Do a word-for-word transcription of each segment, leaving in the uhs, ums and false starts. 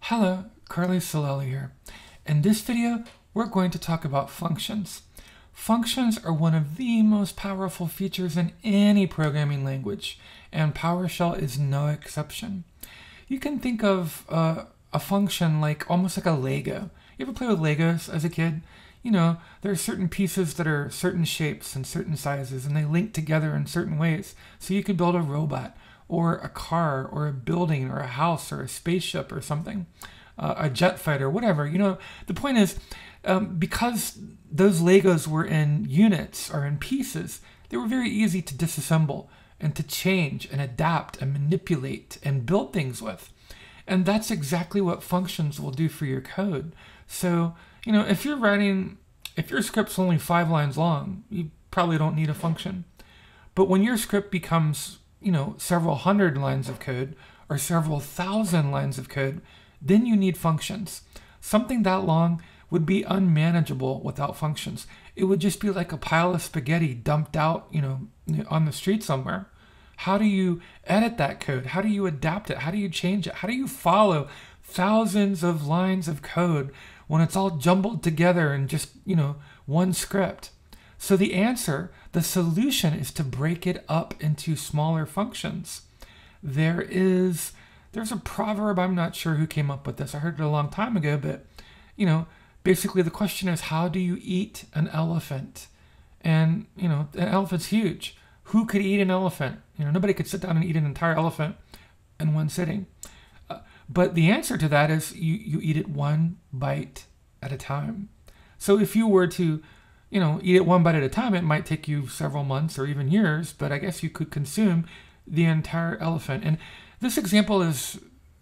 Hello, Carly Solelli here. In this video, we're going to talk about functions. Functions are one of the most powerful features in any programming language, and PowerShell is no exception. You can think of uh, a function like almost like a Lego. You ever play with Legos as a kid? You know, there are certain pieces that are certain shapes and certain sizes, and they link together in certain ways. So you could build a robot, or a car, or a building, or a house, or a spaceship, or something, uh, a jet fighter, whatever. You know, the point is, um, because those Legos were in units or in pieces, they were very easy to disassemble and to change and adapt and manipulate and build things with. And that's exactly what functions will do for your code. So, you know, if you're writing, if your script's only five lines long, you probably don't need a function. But when your script becomes, you know, several hundred lines of code or several thousand lines of code, then you need functions. Something that long would be unmanageable without functions. It would just be like a pile of spaghetti dumped out, you know, on the street somewhere. How do you edit that code? How do you adapt it? How do you change it? How do you follow thousands of lines of code when it's all jumbled together in just, you know, one script? So the answer, the solution, is to break it up into smaller functions. There is, there's a proverb, I'm not sure who came up with this. I heard it a long time ago, but, you know, basically the question is, how do you eat an elephant? And, you know, an elephant's huge. Who could eat an elephant? You know, nobody could sit down and eat an entire elephant in one sitting. Uh, but the answer to that is you, you eat it one bite at a time. So if you were to, you know, eat it one bite at a time, it might take you several months or even years, but I guess you could consume the entire elephant. And this example is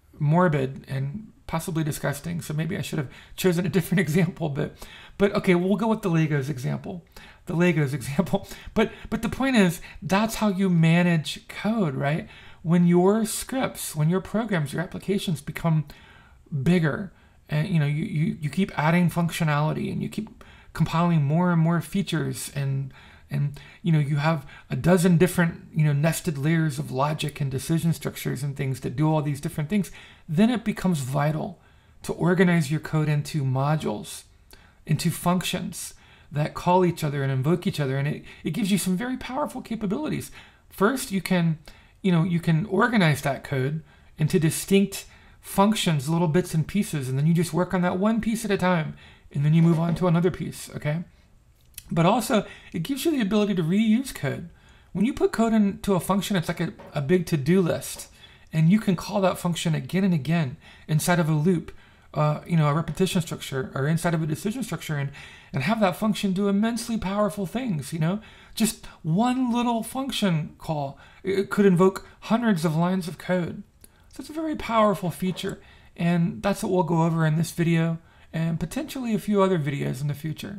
morbid and possibly disgusting, so maybe I should have chosen a different example, but but okay, we'll go with the Legos example. The Legos example. But but the point is, that's how you manage code, right? When your scripts, when your programs, your applications become bigger, and you know, you, you, you keep adding functionality and you keep compiling more and more features, and and you know, you have a dozen different, you know, nested layers of logic and decision structures and things that do all these different things, then it becomes vital to organize your code into modules, into functions that call each other and invoke each other, and it, it gives you some very powerful capabilities. First, you can, you know, you can organize that code into distinct functions, little bits and pieces, and then you just work on that one piece at a time, and then you move on to another piece, okay? But also, it gives you the ability to reuse code. When you put code into a function, it's like a, a big to-do list, and you can call that function again and again inside of a loop, uh, you know, a repetition structure, or inside of a decision structure, and, and have that function do immensely powerful things, you know? Just one little function call, it could invoke hundreds of lines of code. So it's a very powerful feature, and that's what we'll go over in this video, and potentially a few other videos in the future.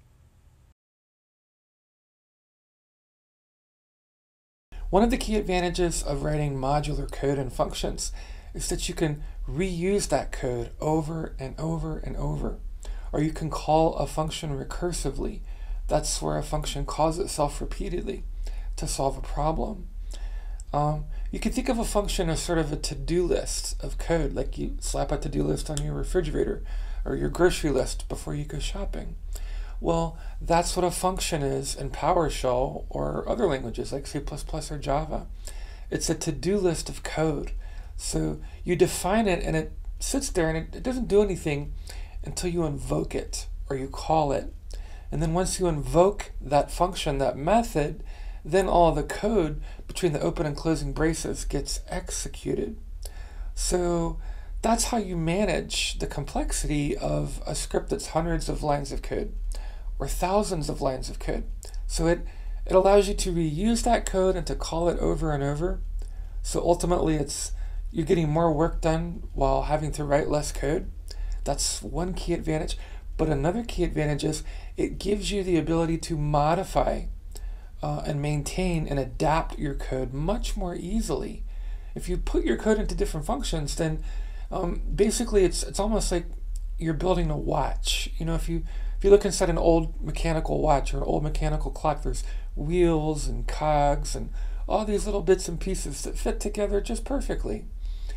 One of the key advantages of writing modular code and functions is that you can reuse that code over and over and over. Or you can call a function recursively. That's where a function calls itself repeatedly to solve a problem. Um, you can think of a function as sort of a to-do list of code, like you slap a to-do list on your refrigerator or your grocery list before you go shopping. Well, that's what a function is in PowerShell or other languages like C plus plus or Java. It's a to-do list of code. So you define it and it sits there and it, it doesn't do anything until you invoke it or you call it. And then once you invoke that function, that method, then all the code between the open and closing braces gets executed. So that's how you manage the complexity of a script that's hundreds of lines of code or thousands of lines of code. So it, it allows you to reuse that code and to call it over and over. So ultimately it's you're getting more work done while having to write less code. That's one key advantage. But another key advantage is it gives you the ability to modify uh, and maintain and adapt your code much more easily. If you put your code into different functions, then um, basically it's it's almost like you're building a watch. You know, if you if you look inside an old mechanical watch or an old mechanical clock, there's wheels and cogs and all these little bits and pieces that fit together just perfectly.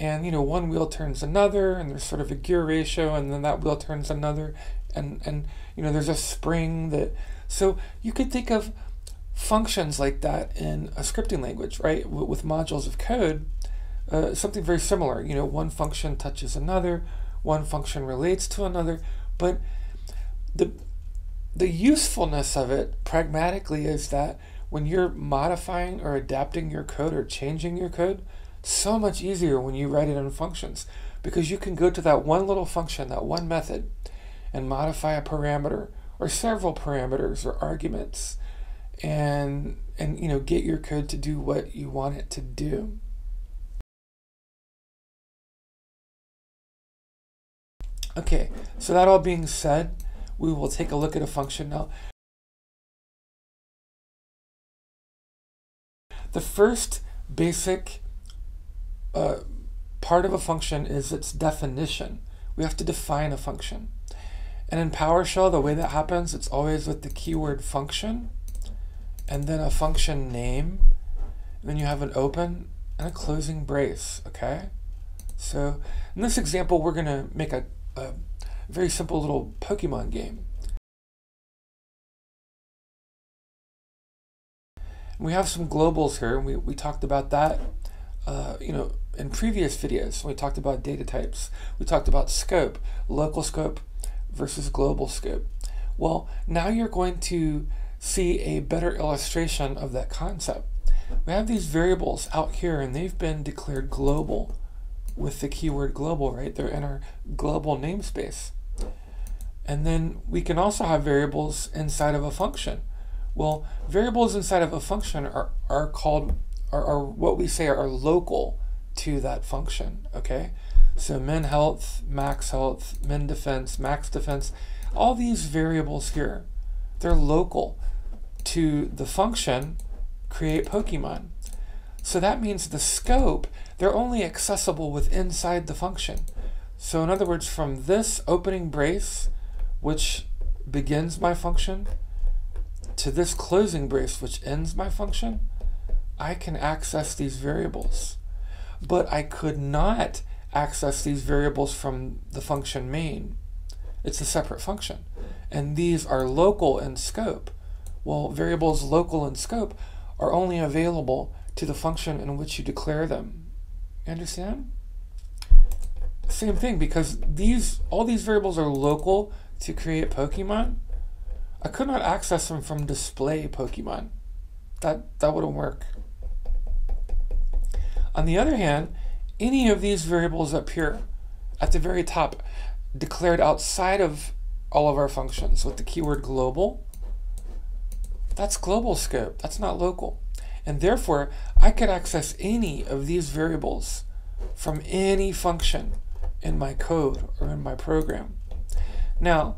and you know, one wheel turns another, and there's sort of a gear ratio, and then that wheel turns another, and and you know, there's a spring that, so you could think of functions like that in a scripting language, right? W with modules of code, uh, something very similar. You know, one function touches another, one function relates to another, but the the usefulness of it pragmatically is that when you're modifying or adapting your code or changing your code, so much easier when you write it in functions, because you can go to that one little function, that one method, and modify a parameter or several parameters or arguments, and and you know, get your code to do what you want it to do. Okay, so that all being said, we will take a look at a function now. The first basic uh, part of a function is its definition. We have to define a function. And in PowerShell, the way that happens, it's always with the keyword function, and then a function name, and then you have an open and a closing brace, okay? So in this example, we're gonna make a, a very simple little Pokemon game. We have some globals here, and we, we talked about that uh, you know, in previous videos. We talked about data types. We talked about scope, local scope versus global scope. Well, now you're going to see a better illustration of that concept. We have these variables out here, and they've been declared global with the keyword global, right? They're in our global namespace. And then we can also have variables inside of a function. Well, variables inside of a function are, are called, are, are what we say are local to that function, okay? So min health, max health, min defense, max defense, all these variables here, they're local to the function create Pokemon. So that means the scope, they're only accessible with inside the function. So in other words, from this opening brace, which begins my function, to this closing brace, which ends my function, I can access these variables. But I could not access these variables from the function main. It's a separate function. And these are local in scope. Well, variables local in scope are only available to the function in which you declare them. You understand? Same thing, because these all these variables are local to create Pokemon. I could not access them from display Pokemon. That, that wouldn't work. On the other hand, any of these variables up here at the very top, declared outside of all of our functions with the keyword global, that's global scope, that's not local. And therefore, I could access any of these variables from any function in my code or in my program. Now,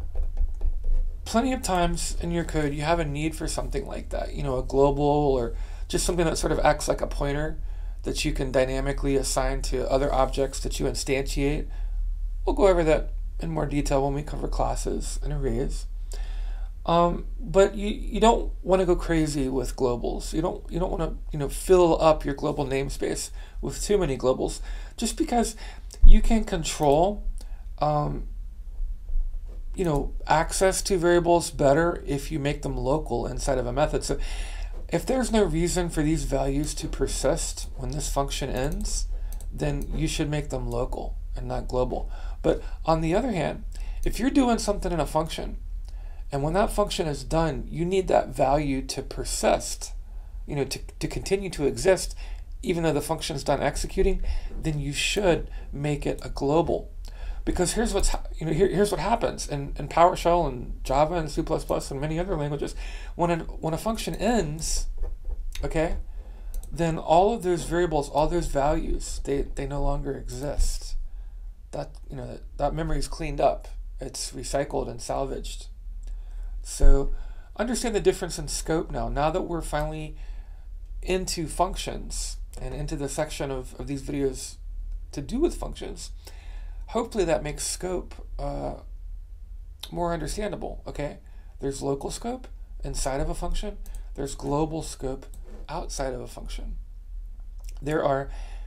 plenty of times in your code, you have a need for something like that, you know, a global or just something that sort of acts like a pointer that you can dynamically assign to other objects that you instantiate. We'll go over that in more detail when we cover classes and arrays. Um, but you, you don't want to go crazy with globals. You don't you don't want to you know fill up your global namespace with too many globals, just because you can control um, you know access to variables better if you make them local inside of a method. So if there's no reason for these values to persist when this function ends, then you should make them local and not global. But on the other hand, if you're doing something in a function, and when that function is done, you need that value to persist, you know, to, to continue to exist, even though the function is done executing, then you should make it a global. Because here's what's you know here, here's what happens in, in PowerShell and Java and C plus plus and many other languages. When a, when a function ends, okay, then all of those variables, all those values, they, they no longer exist. That you know that, that memory is cleaned up. It's recycled and salvaged. So understand the difference in scope now. Now that we're finally into functions and into the section of, of these videos to do with functions, hopefully that makes scope uh, more understandable, okay? There's local scope inside of a function. There's global scope outside of a function. There are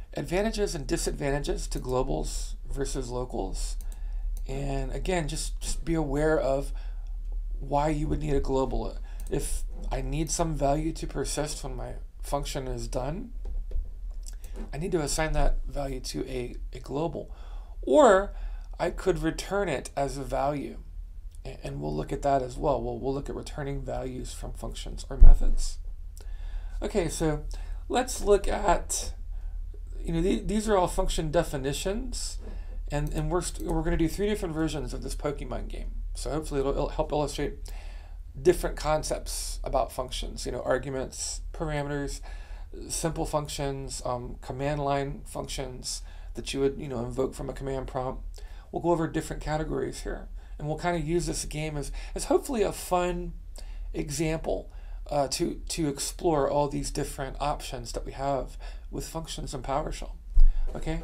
advantages and disadvantages to globals versus locals. And again, just, just be aware of why you would need a global. If I need some value to persist when my function is done, I need to assign that value to a, a global. Or I could return it as a value. And we'll look at that as well. We'll, we'll look at returning values from functions or methods. Okay, so let's look at, you know, th these are all function definitions. And, and we're, we're going to do three different versions of this Pokemon game. So hopefully it'll, it'll help illustrate different concepts about functions, you know, arguments, parameters, simple functions, um, command line functions that you would, you know, invoke from a command prompt. We'll go over different categories here. And we'll kind of use this game as, as hopefully a fun example uh, to, to explore all these different options that we have with functions in PowerShell. Okay?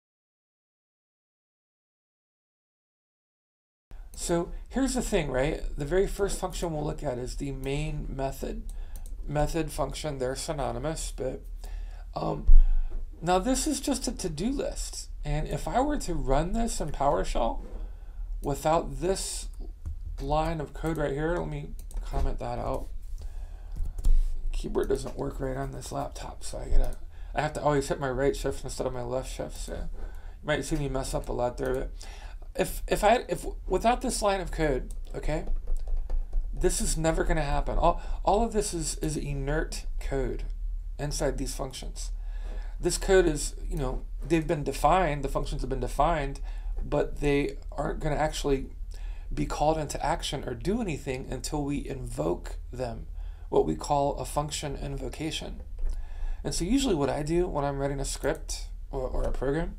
So here's the thing, right? The very first function we'll look at is the main method. Method, function, they're synonymous, but um, now this is just a to-do list. And if I were to run this in PowerShell without this line of code right here, let me comment that out. Keyboard doesn't work right on this laptop, so I gotta, I have to always hit my right shift instead of my left shift. So you might see me mess up a lot there, but if if I if without this line of code, okay, this is never going to happen. All all of this is is inert code inside these functions. This code is, you know, they've been defined, the functions have been defined, but they aren't going to actually be called into action or do anything until we invoke them, what we call a function invocation. And so usually what I do when I'm writing a script or, or a program,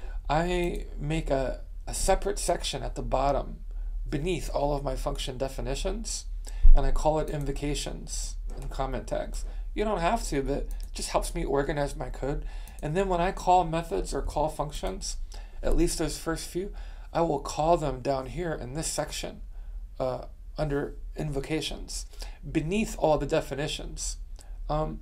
I make a, a separate section at the bottom beneath all of my function definitions, and I call it invocations and comment tags. You don't have to, but it just helps me organize my code. And then when I call methods or call functions, at least those first few, I will call them down here in this section uh, under invocations, beneath all the definitions. Um,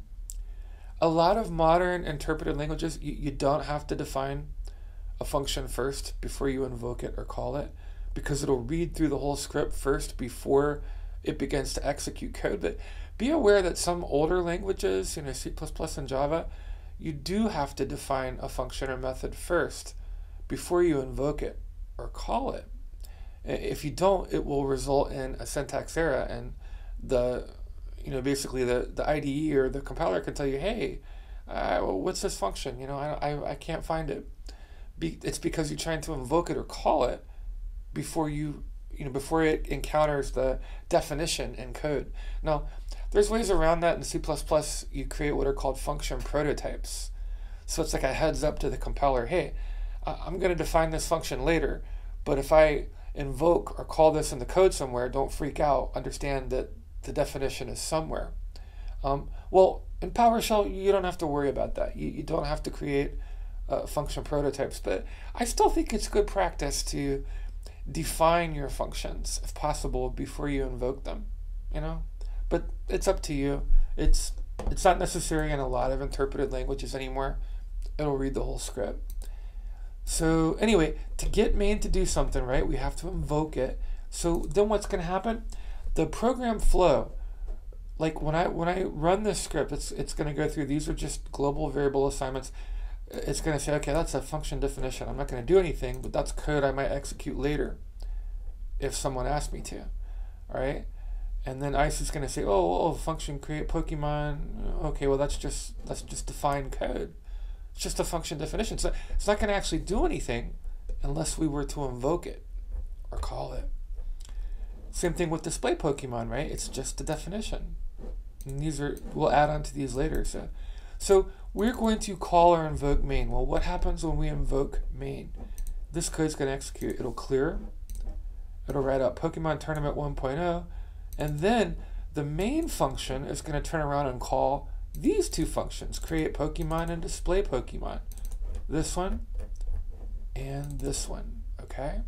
a lot of modern interpreted languages, you, you don't have to define a function first before you invoke it or call it, because it'll read through the whole script first before it begins to execute code. But be aware that some older languages, you know, C plus plus and Java, you do have to define a function or method first before you invoke it or call it. If you don't, it will result in a syntax error, and the, you know, basically the, the I D E or the compiler can tell you, hey, uh, what's this function? You know, I, I, I can't find it. Be, it's because you're trying to invoke it or call it before you, you know, before it encounters the definition in code. Now, there's ways around that in C plus plus. You create what are called function prototypes. So it's like a heads up to the compiler, hey, I'm going to define this function later, but if I invoke or call this in the code somewhere, don't freak out. Understand that the definition is somewhere. Um, well, in PowerShell, you don't have to worry about that. You, you don't have to create uh, function prototypes, but I still think it's good practice to define your functions, if possible, before you invoke them, you know? But it's up to you. It's, it's not necessary in a lot of interpreted languages anymore. It'll read the whole script. So anyway, to get main to do something, right, we have to invoke it. So then what's going to happen? The program flow, like when I when I run this script, it's it's going to go through, these are just global variable assignments. It's going to say, okay, that's a function definition. I'm not going to do anything, but that's code I might execute later if someone asks me to, all right? And then I C E is going to say, oh, oh, function create Pokemon. Okay, well that's just that's just defined code. It's just a function definition. So it's not going to actually do anything unless we were to invoke it or call it. Same thing with display Pokemon, right? It's just a definition. And these are, we'll add on to these later. So, so we're going to call or invoke main. Well, what happens when we invoke main? This code's going to execute. It'll clear. It'll write out Pokemon Tournament one point oh. And then the main function is going to turn around and call these two functions, create Pokemon and display Pokemon. This one and this one, okay?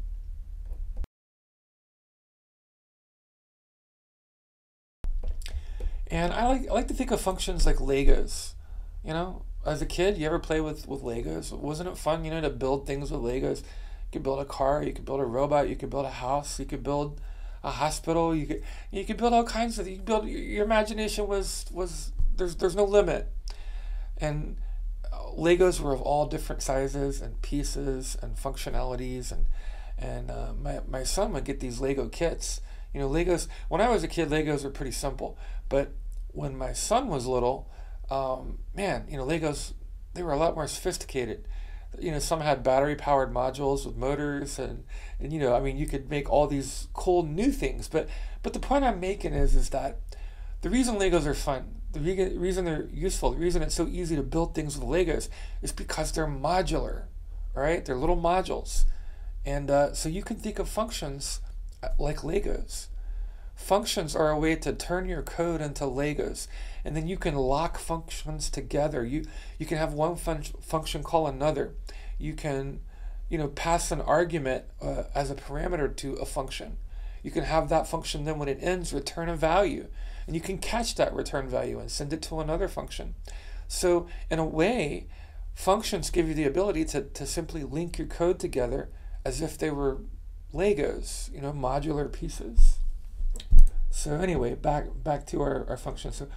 And I like, I like to think of functions like Legos, you know? as a kid, you ever play with, with Legos? Wasn't it fun, you know, to build things with Legos? You could build a car, you could build a robot, you could build a house, you could build a hospital, you could you could build all kinds of you could build your, your imagination was was there's there's no limit. And Legos were of all different sizes and pieces and functionalities, and and uh, my my son would get these Lego kits. You know, Legos, when I was a kid, Legos were pretty simple, but when my son was little, um, man, you know, Legos, they were a lot more sophisticated. You know, some had battery powered modules with motors, and, and you know, I mean, you could make all these cool new things. But but the point I'm making is is that the reason Legos are fun, the re reason they're useful, the reason it's so easy to build things with Legos is because they're modular, all right? They're little modules. And uh, so you can think of functions like Legos. Functions are a way to turn your code into Legos, and then you can lock functions together. You you can have one fun function call another. You can, you know, pass an argument uh, as a parameter to a function. You can have that function then when it ends return a value, and you can catch that return value and send it to another function. So in a way, functions give you the ability to, to simply link your code together as if they were Legos, you know, modular pieces. So anyway, back back to our, our function. So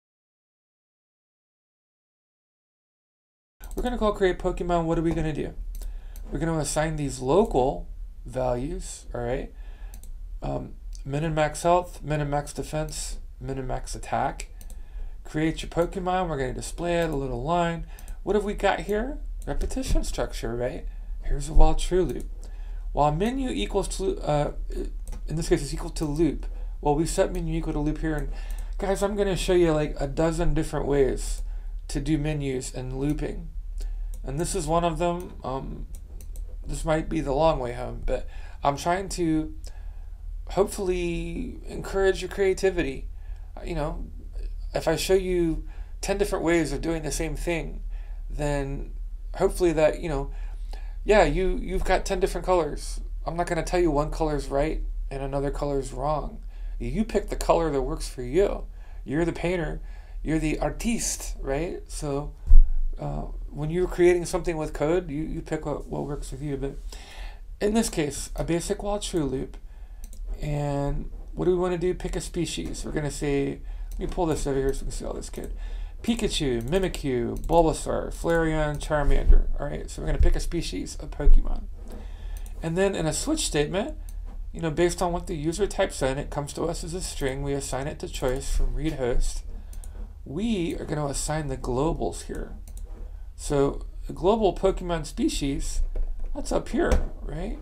we're going to call create Pokemon. What are we going to do? We're going to assign these local values, all right? Um, min and max health, min and max defense, min and max attack. Create your Pokemon. We're going to display it, a little line. What have we got here? Repetition structure, right? Here's a while true loop. While menu equals to, uh, in this case, it's equal to loop. Well, we set menu equal to loop here, and guys, I'm going to show you like a dozen different ways to do menus and looping, and this is one of them. Um, this might be the long way home, but I'm trying to hopefully encourage your creativity. You know, if I show you ten different ways of doing the same thing, then hopefully that, you know, yeah, you, you've got ten different colors. I'm not going to tell you one color is right and another color is wrong. You pick the color that works for you. You're the painter. You're the artiste, right? So uh, when you're creating something with code, you, you pick what, what works with you. But in this case, a basic while true loop. And what do we want to do? Pick a species. We're going to say, let me pull this over here so we can see all this code. Pikachu, Mimikyu, Bulbasaur, Flareon, Charmander. All right, so we're going to pick a species of Pokemon. And then in a switch statement, you know, based on what the user types in, it comes to us as a string. We assign it to choice from read host. We are going to assign the globals here. So the global Pokemon species, that's up here, right?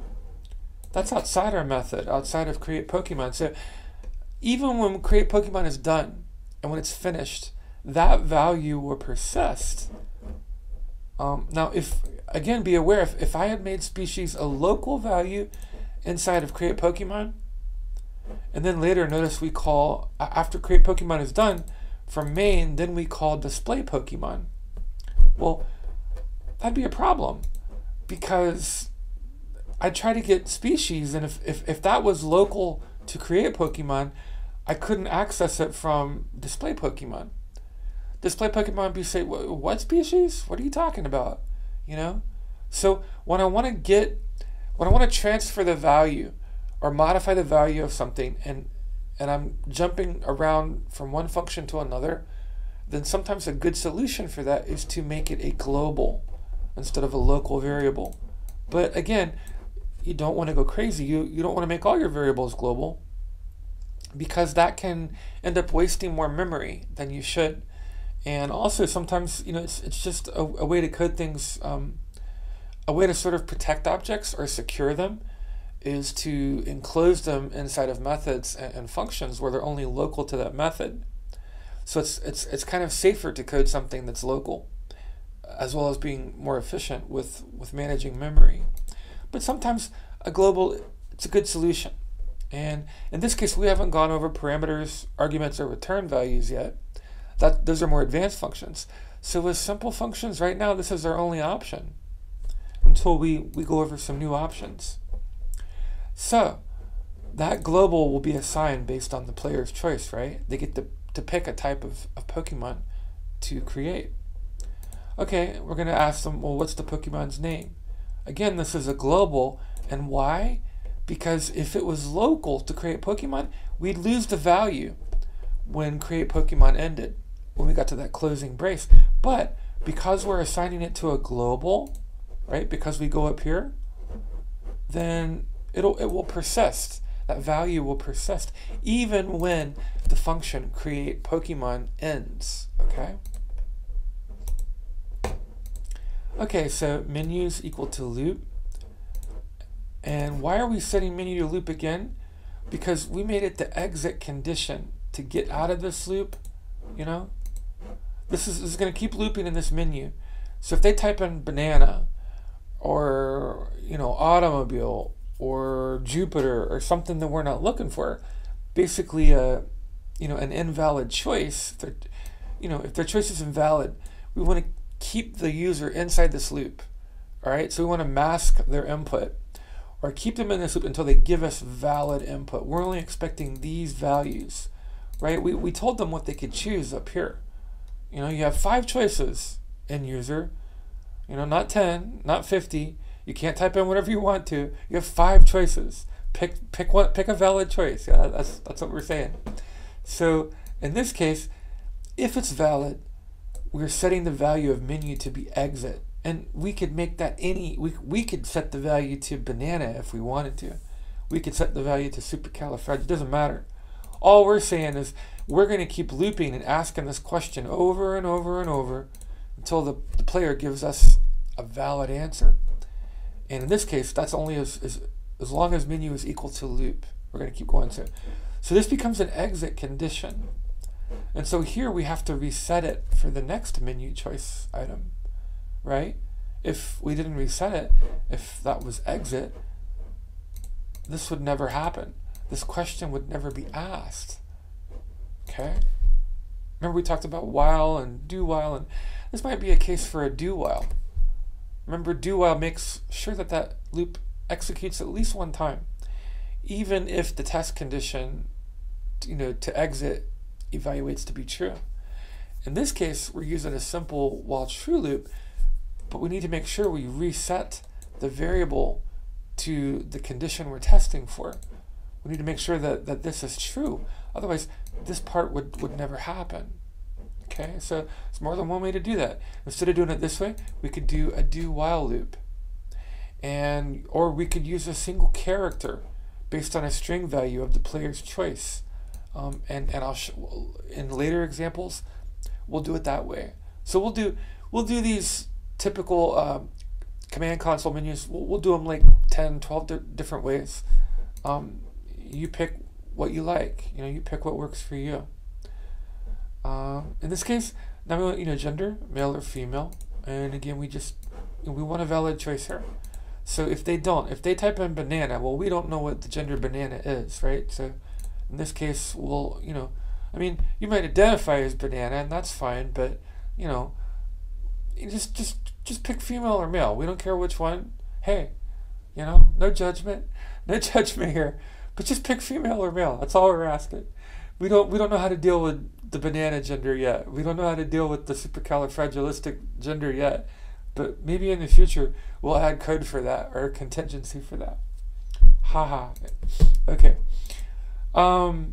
That's outside our method, outside of create Pokemon. So even when create Pokemon is done and when it's finished, that value will persist. Um, now, if again, be aware, if, if I had made species a local value inside of create Pokemon, and then later notice we call, after create Pokemon is done, from main, then we call display Pokemon. Well, that'd be a problem, because I try to get species, and if, if, if that was local to create Pokemon, I couldn't access it from display Pokemon. Display Pokemon would be say, what species? What are you talking about? You know? So when I want to get When I want to transfer the value or modify the value of something, and and I'm jumping around from one function to another, then sometimes a good solution for that is to make it a global instead of a local variable. But again, you don't want to go crazy. You, you don't want to make all your variables global, because that can end up wasting more memory than you should. And also sometimes, you know, it's, it's just a, a way to code things. Um, A way to sort of protect objects or secure them is to enclose them inside of methods and, and functions where they're only local to that method. So it's, it's, it's kind of safer to code something that's local, as well as being more efficient with, with managing memory. But sometimes a global, it's a good solution. And in this case, we haven't gone over parameters, arguments, or return values yet. That, those are more advanced functions. So with simple functions right now, this is our only option until we, we go over some new options. So that global will be assigned based on the player's choice, right? They get to, to pick a type of, of Pokemon to create. Okay, we're going to ask them, well, what's the Pokemon's name? Again, this is a global. And why? Because if it was local to create Pokemon, we'd lose the value when create Pokemon ended, when we got to that closing brace. But because we're assigning it to a global, right, because we go up here, then it'll it will persist. That value will persist even when the function create Pokemon ends, okay? Okay, so menus equal to loop. And why are we setting menu to loop again? Because we made it the exit condition to get out of this loop, you know? This is, this is going to keep looping in this menu. So if they type in banana or, you know, automobile or Jupiter or something that we're not looking for, basically a, you know, an invalid choice, if you know, if their choice is invalid, we want to keep the user inside this loop, all right? So we want to mask their input or keep them in this loop until they give us valid input. We're only expecting these values, right? We, we told them what they could choose up here. You know, you have five choices, end user, you know, not ten, not fifty. You can't type in whatever you want to. You have five choices. Pick pick one. Pick a valid choice. Yeah, that's that's what we're saying. So in this case, if it's valid, we're setting the value of menu to be exit, and we could make that any. We we could set the value to banana if we wanted to. We could set the value to supercalifragilistic. It doesn't matter. All we're saying is we're going to keep looping and asking this question over and over and over until the, the player gives us a valid answer. And in this case, that's only as, as, as long as menu is equal to loop. We're going to keep going. So, so this becomes an exit condition. And so here we have to reset it for the next menu choice item, right? If we didn't reset it, if that was exit, this would never happen. This question would never be asked. Okay? Remember we talked about while and do while, and this might be a case for a do while. Remember, do while makes sure that that loop executes at least one time, even if the test condition, you know, to exit evaluates to be true. In this case, we're using a simple while true loop, but we need to make sure we reset the variable to the condition we're testing for. We need to make sure that, that this is true. Otherwise, this part would, would never happen. Okay, so it's more than one way to do that. Instead of doing it this way, we could do a do while loop. And or we could use a single character based on a string value of the player's choice. Um, and and I'll sh in later examples, we'll do it that way. So we'll do we'll do these typical um, command console menus. We'll, we'll do them like ten, twelve di different ways. Um, you pick what you like. You know, you pick what works for you. Uh, in this case, now we want, you know, gender, male or female, and again we just you know, we want a valid choice here. So if they don't, if they type in banana, well, we don't know what the gender banana is, right? So in this case, we'll, you know, I mean, you might identify as banana, and that's fine, but you know, you just just just pick female or male. We don't care which one. Hey, you know, no judgment, no judgment here, but just pick female or male. That's all we're asking. We don't we don't know how to deal with the banana gender yet. We don't know how to deal with the supercalifragilistic gender yet. But maybe in the future we'll add code for that or a contingency for that. Haha. Okay. Um,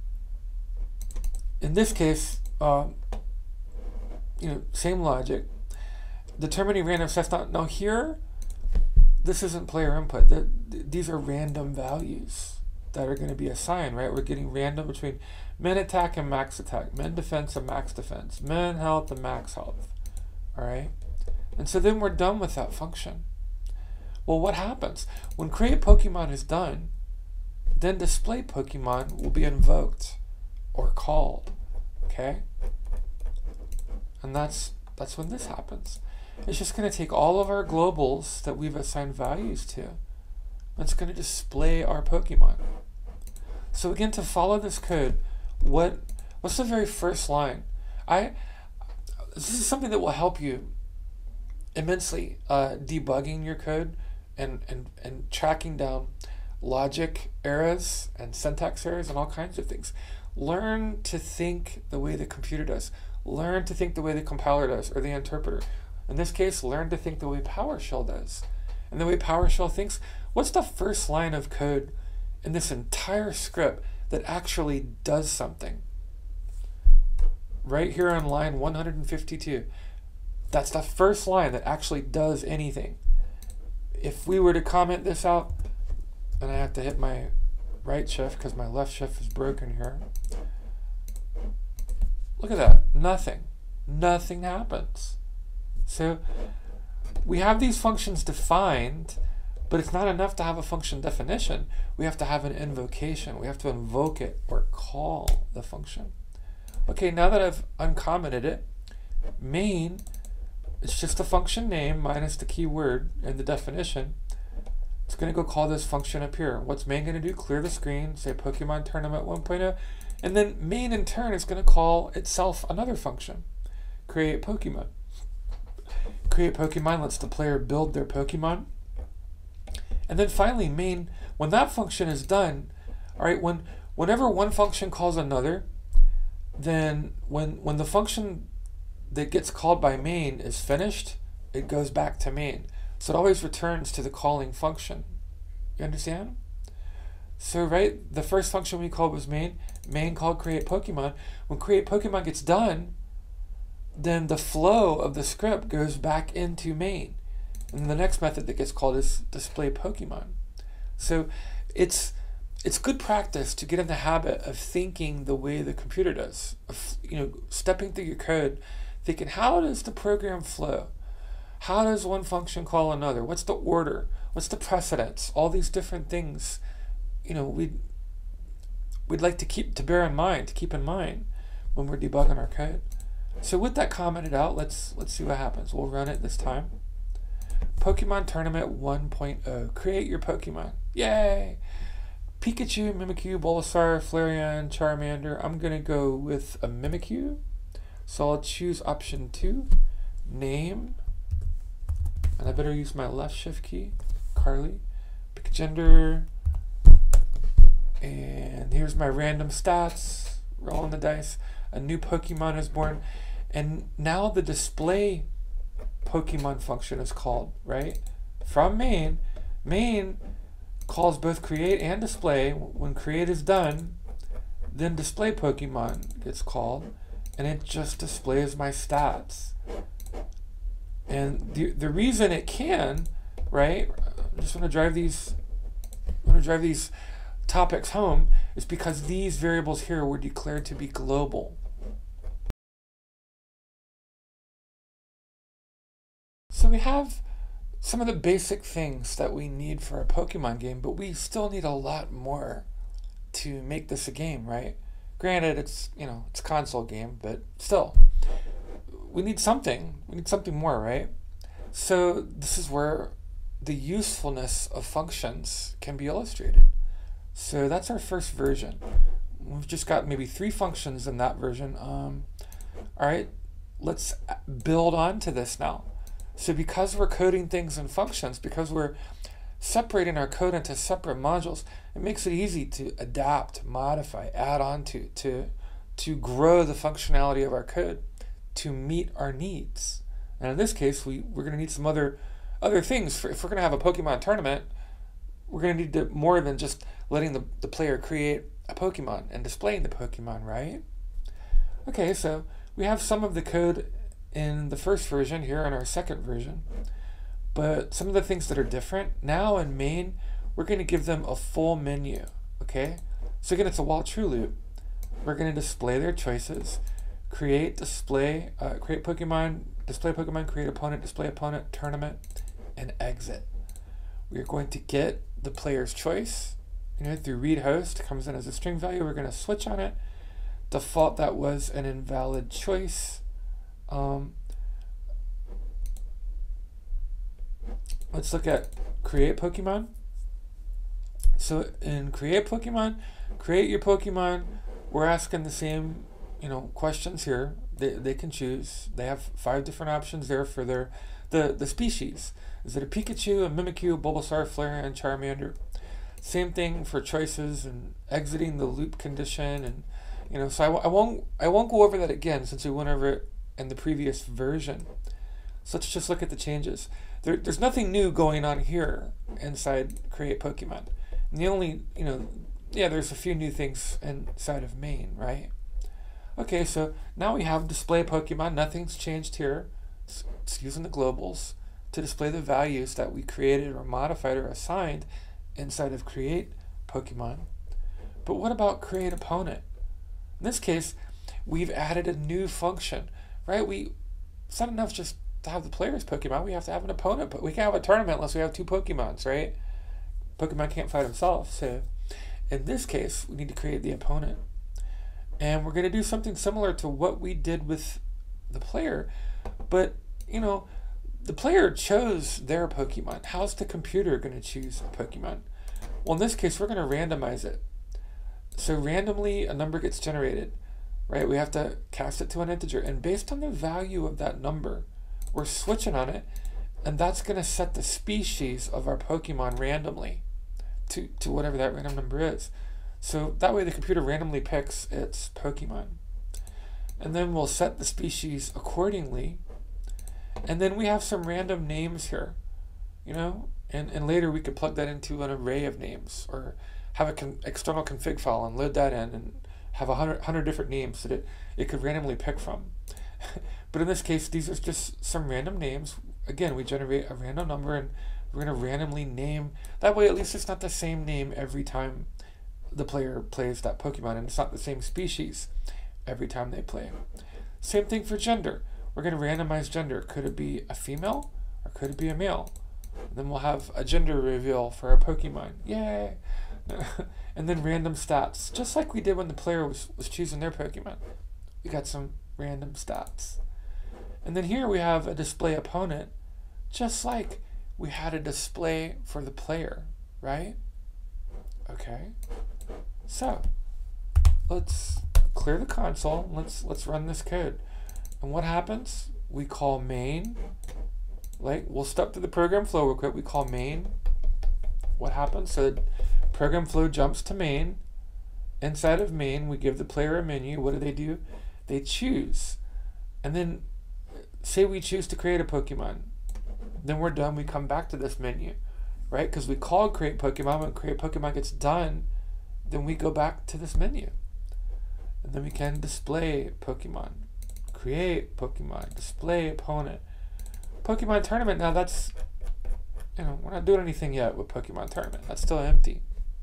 in this case, um, you know, same logic. Determining random sets. Now, now here, this isn't player input. The, th these are random values that are going to be assigned, right? We're getting random between min attack and max attack, min defense and max defense, min health and max health, all right? And so then we're done with that function. Well, what happens? When create Pokemon is done, then display Pokemon will be invoked or called, okay? And that's, that's when this happens. It's just going to take all of our globals that we've assigned values to. It's going to display our Pokemon. So again, to follow this code, what what's the very first line? I this is something that will help you immensely uh, debugging your code and, and, and tracking down logic errors and syntax errors and all kinds of things. Learn to think the way the computer does. Learn to think the way the compiler does or the interpreter. In this case, learn to think the way PowerShell does. And the way PowerShell thinks, what's the first line of code in this entire script that actually does something? Right here on line one hundred fifty-two. That's the first line that actually does anything. If we were to comment this out, and I have to hit my right shift because my left shift is broken here. Look at that. Nothing. Nothing happens. So we have these functions defined, but it's not enough to have a function definition. We have to have an invocation. We have to invoke it or call the function. Okay, now that I've uncommented it, main, it's just a function name minus the keyword and the definition. It's going to go call this function up here. What's main going to do? Clear the screen, say Pokemon Tournament one point oh, and then main in turn is going to call itself another function. Create Pokemon. Create Pokemon lets the player build their Pokemon. And then finally main, when that function is done, all right, when whenever one function calls another, then when when the function that gets called by main is finished, it goes back to main. So it always returns to the calling function. You understand? So right, the first function we called was main. Main called create Pokemon. When create Pokemon gets done, then the flow of the script goes back into main. And then the next method that gets called is display Pokemon. So it's it's good practice to get in the habit of thinking the way the computer does. Of, you know, stepping through your code, thinking, how does the program flow? How does one function call another? What's the order? What's the precedence? All these different things, you know, we'd, we'd like to keep to bear in mind, to keep in mind when we're debugging our code. So with that commented out, let's let's see what happens. We'll run it this time. Pokemon Tournament one point oh. Create your Pokemon. Yay! Pikachu, Mimikyu, Bulbasaur, Flareon, Charmander. I'm going to go with a Mimikyu. So I'll choose option two. Name. And I better use my left shift key. Carly. Pick a gender. And here's my random stats. Rolling the dice. A new Pokemon is born. And now the display Pokemon function is called, right? From main. Main calls both create and display. When create is done, then display Pokemon gets called, and it just displays my stats. And the the reason it can, right? I just want to drive these want to drive these topics home is because these variables here were declared to be global. So we have some of the basic things that we need for a Pokemon game, but we still need a lot more to make this a game, right? Granted, it's, you know, it's a console game, but still, we need something. We need something more, right? So this is where the usefulness of functions can be illustrated. So that's our first version. We've just got maybe three functions in that version. Um, all right, let's build on to this now. So because we're coding things in functions, because we're separating our code into separate modules, it makes it easy to adapt, modify, add on to, to, to grow the functionality of our code to meet our needs. And in this case, we, we're going to need some other, other things. For, if we're going to have a Pokemon tournament, we're going to need to, more than just letting the, the player create a Pokemon and displaying the Pokemon, right? Okay, so we have some of the code in the first version here in our second version, but some of the things that are different now in main, we're going to give them a full menu. Okay, so again, it's a while true loop. We're going to display their choices, create, display, uh, create Pokemon, display Pokemon, create opponent, display opponent, tournament, and exit. We are going to get the player's choice, you know, through read host, comes in as a string value. We're going to switch on it. Default, that was an invalid choice. Um, let's look at create Pokemon. So in create Pokemon, create your Pokemon, we're asking the same, you know, questions here. They, they can choose. They have five different options there for their the, the species. Is it a Pikachu, a Mimikyu, Bulbasaur, Flareon, Charmander? Same thing for choices and exiting the loop condition, and you know, so I, I won't I won't go over that again since we went over it in the previous version. So let's just look at the changes. There, there's nothing new going on here inside Create Pokemon. And the only, you know, yeah, there's a few new things inside of main, right? Okay, so now we have display Pokemon. Nothing's changed here. It's, it's using the globals to display the values that we created or modified or assigned inside of Create Pokemon. But what about Create Opponent? In this case, we've added a new function, right? We, it's not enough just to have the player's Pokemon. We have to have an opponent. But we can't have a tournament unless we have two Pokemons, right? Pokemon can't fight himself. So in this case, we need to create the opponent. And we're going to do something similar to what we did with the player. But, you know, the player chose their Pokemon. How's the computer going to choose a Pokemon? Well, in this case, we're going to randomize it. So randomly, a number gets generated, right? We have to cast it to an integer. And based on the value of that number, we're switching on it. And that's going to set the species of our Pokemon randomly to, to whatever that random number is. So that way the computer randomly picks its Pokemon. And then we'll set the species accordingly. And then we have some random names here, you know, and, and later we could plug that into an array of names or have an con external config file and load that in and have a hundred, hundred different names that it, it could randomly pick from. But in this case, these are just some random names. Again, we generate a random number and we're going to randomly name. That way, at least it's not the same name every time the player plays that Pokemon, and it's not the same species every time they play. Same thing for gender. We're going to randomize gender. Could it be a female or could it be a male? And then we'll have a gender reveal for our Pokemon. Yay! And then random stats, just like we did when the player was, was choosing their Pokemon. We got some random stats. And then here we have a display opponent, just like we had a display for the player, right? Okay. So let's clear the console. Let's let's run this code. And what happens? We call main. Like we'll step through the program flow real quick. We call main. What happens? So the program flow jumps to main. Inside of main, we give the player a menu. What do they do? They choose. And then say we choose to create a Pokemon. Then we're done. We come back to this menu, right? Because we called create Pokemon. When create Pokemon gets done, then we go back to this menu. And then we can display Pokemon, create Pokemon, display opponent. Pokemon tournament, now that's, you know, we're not doing anything yet with Pokemon tournament. That's still empty.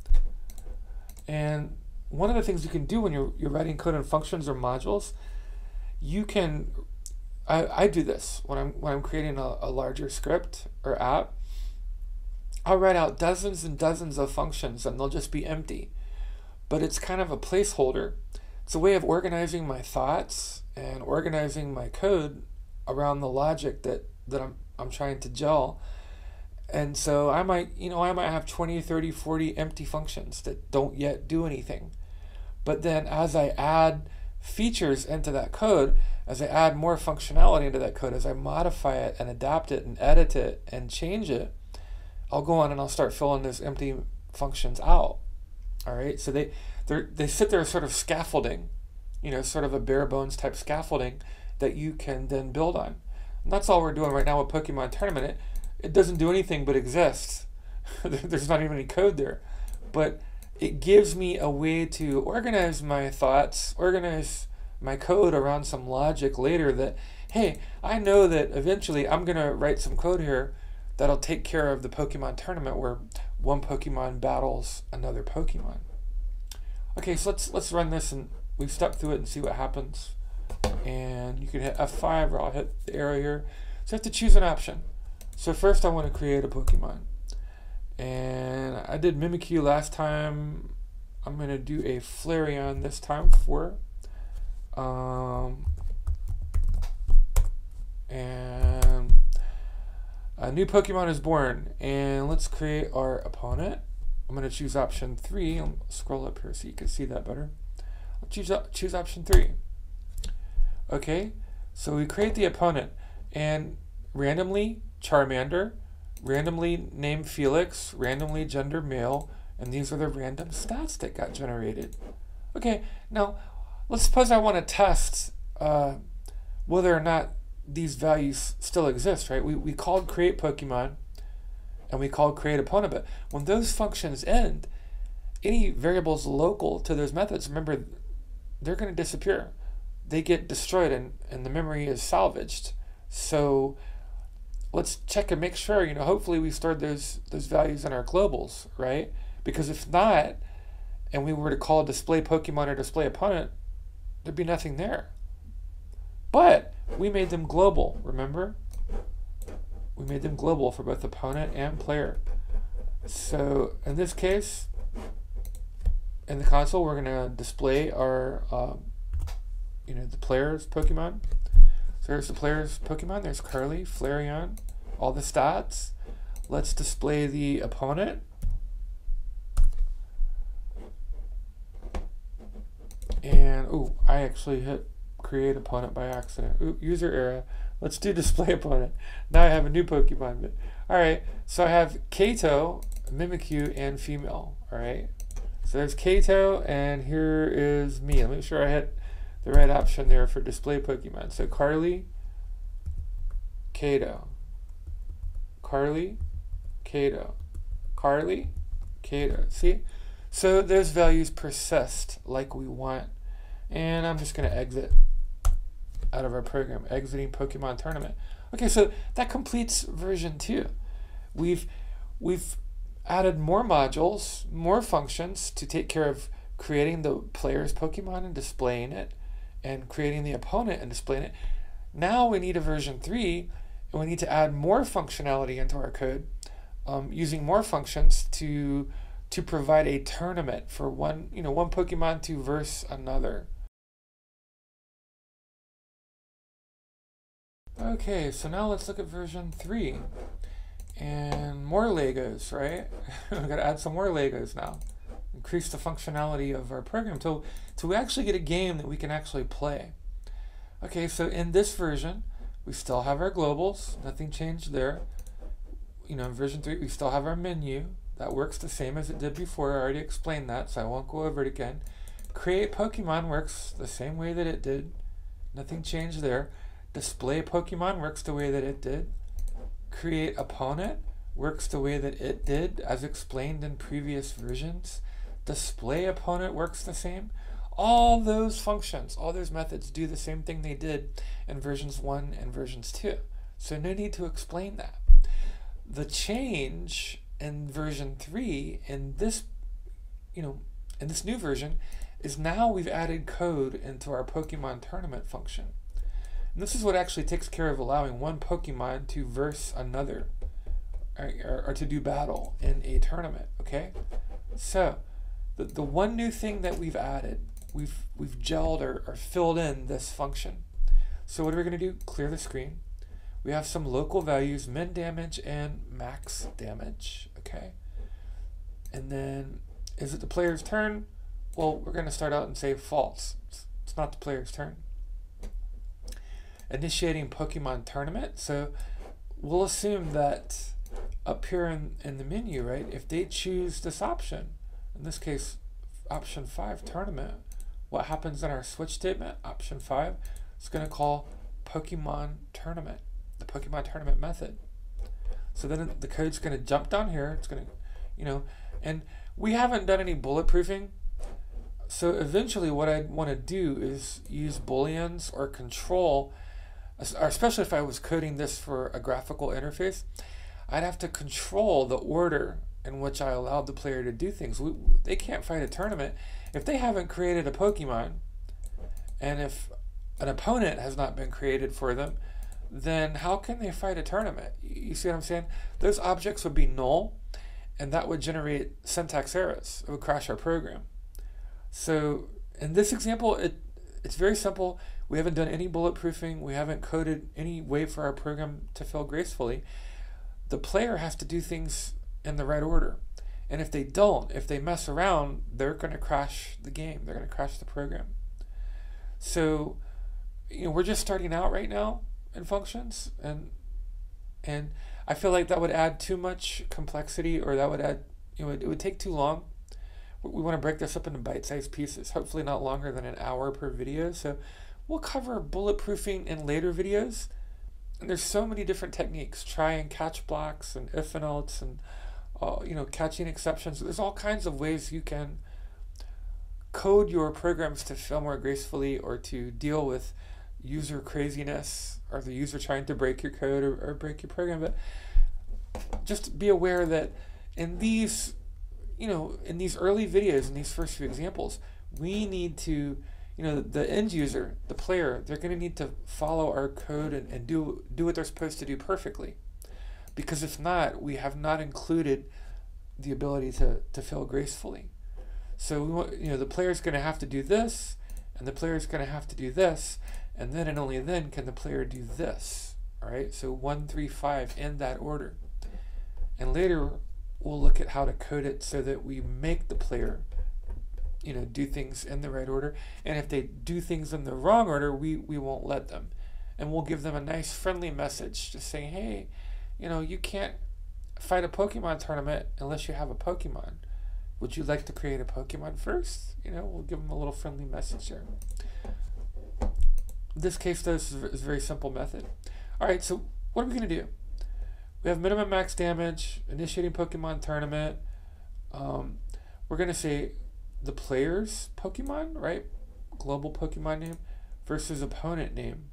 And one of the things you can do when you're, you're writing code in functions or modules, you can, I, I do this when I'm, when I'm creating a, a larger script or app. I'll write out dozens and dozens of functions and they'll just be empty. But it's kind of a placeholder. It's a way of organizing my thoughts and organizing my code around the logic that, that I'm, I'm trying to gel. And so I might, you know, I might have twenty, thirty, forty empty functions that don't yet do anything. But then as I add features into that code, as I add more functionality into that code, as I modify it and adapt it and edit it and change it, I'll go on and I'll start filling those empty functions out. All right, so they they they sit there sort of scaffolding, you know, sort of a bare bones type scaffolding that you can then build on. And that's all we're doing right now with Pokemon Tournament. It, it doesn't do anything but exists. There's not even any code there, but it gives me a way to organize my thoughts, organize my code around some logic later that, hey, I know that eventually I'm gonna write some code here that'll take care of the Pokemon Tournament where one Pokemon battles another Pokemon. Okay, so let's let's run this and we step through it and see what happens. And you can hit F five or I'll hit the arrow here. So I have to choose an option. So first I want to create a Pokemon. And I did Mimikyu last time. I'm going to do a Flareon this time for um, and a new Pokemon is born, and let's create our opponent. I'm going to choose option three. I'll scroll up here so you can see that better. I'll choose, choose option three. Okay, so we create the opponent, and randomly Charmander, randomly name Felix, randomly gender male, and these are the random stats that got generated. Okay, now let's suppose I want to test uh, whether or not these values still exist, right? We, we called create Pokemon and we called create opponent, but when those functions end, any variables local to those methods, remember, they're going to disappear. They get destroyed and, and the memory is salvaged. So let's check and make sure, you know, hopefully we stored those those values in our globals, right? Because if not, and we were to call display Pokemon or display opponent, there'd be nothing there. But we made them global, remember? We made them global for both opponent and player. So in this case, in the console, we're going to display our, um, you know, the player's Pokemon. So there's the player's Pokemon. There's Carly, Flareon, all the stats. Let's display the opponent. And, oh, I actually hit create opponent by accident. Ooh, user error. Let's do display opponent. Now I have a new Pokemon. But, all right, so I have Kato, Mimikyu, and female. All right, so there's Kato, and here is me. Let me make sure I hit the right option there for display Pokemon. So Carly, Kato, Carly, Kato, Carly, Kato. See? So those values persist like we want. And I'm just going to exit out of our program, exiting Pokemon Tournament. Okay, so that completes version two. We've we've added more modules, more functions to take care of creating the player's Pokemon and displaying it, and creating the opponent and displaying it. Now we need a version three, and we need to add more functionality into our code, um, using more functions to to provide a tournament for one, you know, one Pokemon to verse another. Okay, so now let's look at version three. And more Legos, right? We've got to add some more Legos now. Increase the functionality of our program till, till we actually get a game that we can actually play. Okay, so in this version, we still have our globals. Nothing changed there. You know, in version three, we still have our menu. That works the same as it did before. I already explained that, so I won't go over it again. Create Pokemon works the same way that it did. Nothing changed there. Display Pokemon works the way that it did. Create Opponent works the way that it did, as explained in previous versions. Display Opponent works the same. All those functions, all those methods do the same thing they did in versions one and versions two. So no need to explain that. The change in version three, in this, you know, in this new version, is now we've added code into our Pokemon Tournament function. And this is what actually takes care of allowing one Pokemon to verse another, or, or, or to do battle in a tournament, okay? So, the, the one new thing that we've added, we've, we've gelled or, or filled in this function. So what are we going to do? Clear the screen. We have some local values, min damage and max damage, okay? And then, is it the player's turn? Well, we're going to start out and say false. It's, it's not the player's turn. Initiating Pokemon Tournament. So we'll assume that up here in, in the menu, right, if they choose this option, in this case, option five, tournament, what happens in our switch statement? Option five, it's going to call Pokemon Tournament, the Pokemon Tournament method. So then the code's going to jump down here. It's going to, you know, and we haven't done any bulletproofing. So eventually what I'd want to do is use booleans or control, especially if I was coding this for a graphical interface, I'd have to control the order in which I allowed the player to do things. We, they can't fight a tournament if they haven't created a Pokemon, and if an opponent has not been created for them, then how can they fight a tournament? You see what I'm saying? Those objects would be null, and that would generate syntax errors. It would crash our program. So in this example, it it's very simple. We haven't done any bulletproofing. We haven't coded any way for our program to fail gracefully. The player has to do things in the right order. And if they don't, if they mess around, they're going to crash the game. They're going to crash the program. So, you know, we're just starting out right now in functions, and and I feel like that would add too much complexity, or that would add, you know, it would take too long. We want to break this up into bite-sized pieces, hopefully not longer than an hour per video. So we'll cover bulletproofing in later videos, And there's so many different techniques, try and catch blocks and if and else and uh, you know, catching exceptions. There's all kinds of ways you can code your programs to fail more gracefully or to deal with user craziness or the user trying to break your code or, or break your program. But just be aware that in these, you know, in these early videos, in these first few examples, we need to, you know, the, the end user, the player, they're going to need to follow our code and, and do, do what they're supposed to do perfectly. Because if not, we have not included the ability to, to fail gracefully. So, we want, you know, the player's going to have to do this, and the player's going to have to do this, and then and only then can the player do this. All right, so one, three, five in that order. And later, we'll look at how to code it so that we make the player, you know, do things in the right order. And if they do things in the wrong order, we, we won't let them. And we'll give them a nice friendly message just saying, hey, you know, you can't fight a Pokemon tournament unless you have a Pokemon. Would you like to create a Pokemon first? You know, we'll give them a little friendly message there. This case, though, is a very simple method. All right, so what are we going to do? We have minimum max damage, initiating Pokemon tournament. Um, we're going to say the player's Pokemon, right? Global Pokemon name versus opponent name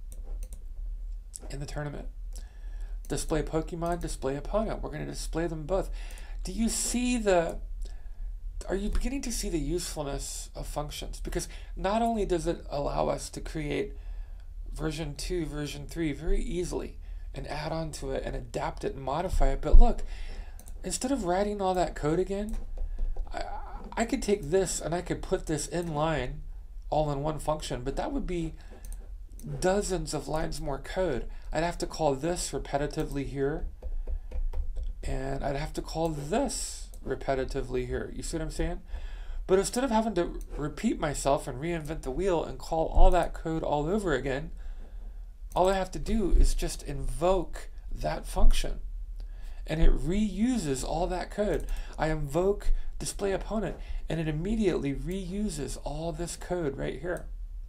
in the tournament. Display Pokemon, display opponent. We're going to display them both. Do you see the... Are you beginning to see the usefulness of functions? Because not only does it allow us to create version two, version three very easily and add on to it and adapt it and modify it, but look, instead of writing all that code again, I, I could take this and I could put this in line all in one function, but that would be dozens of lines more code. I'd have to call this repetitively here, and I'd have to call this repetitively here. You see what I'm saying? But instead of having to repeat myself and reinvent the wheel and call all that code all over again, all I have to do is just invoke that function. And it reuses all that code. I invoke display opponent, and it immediately reuses all this code right here.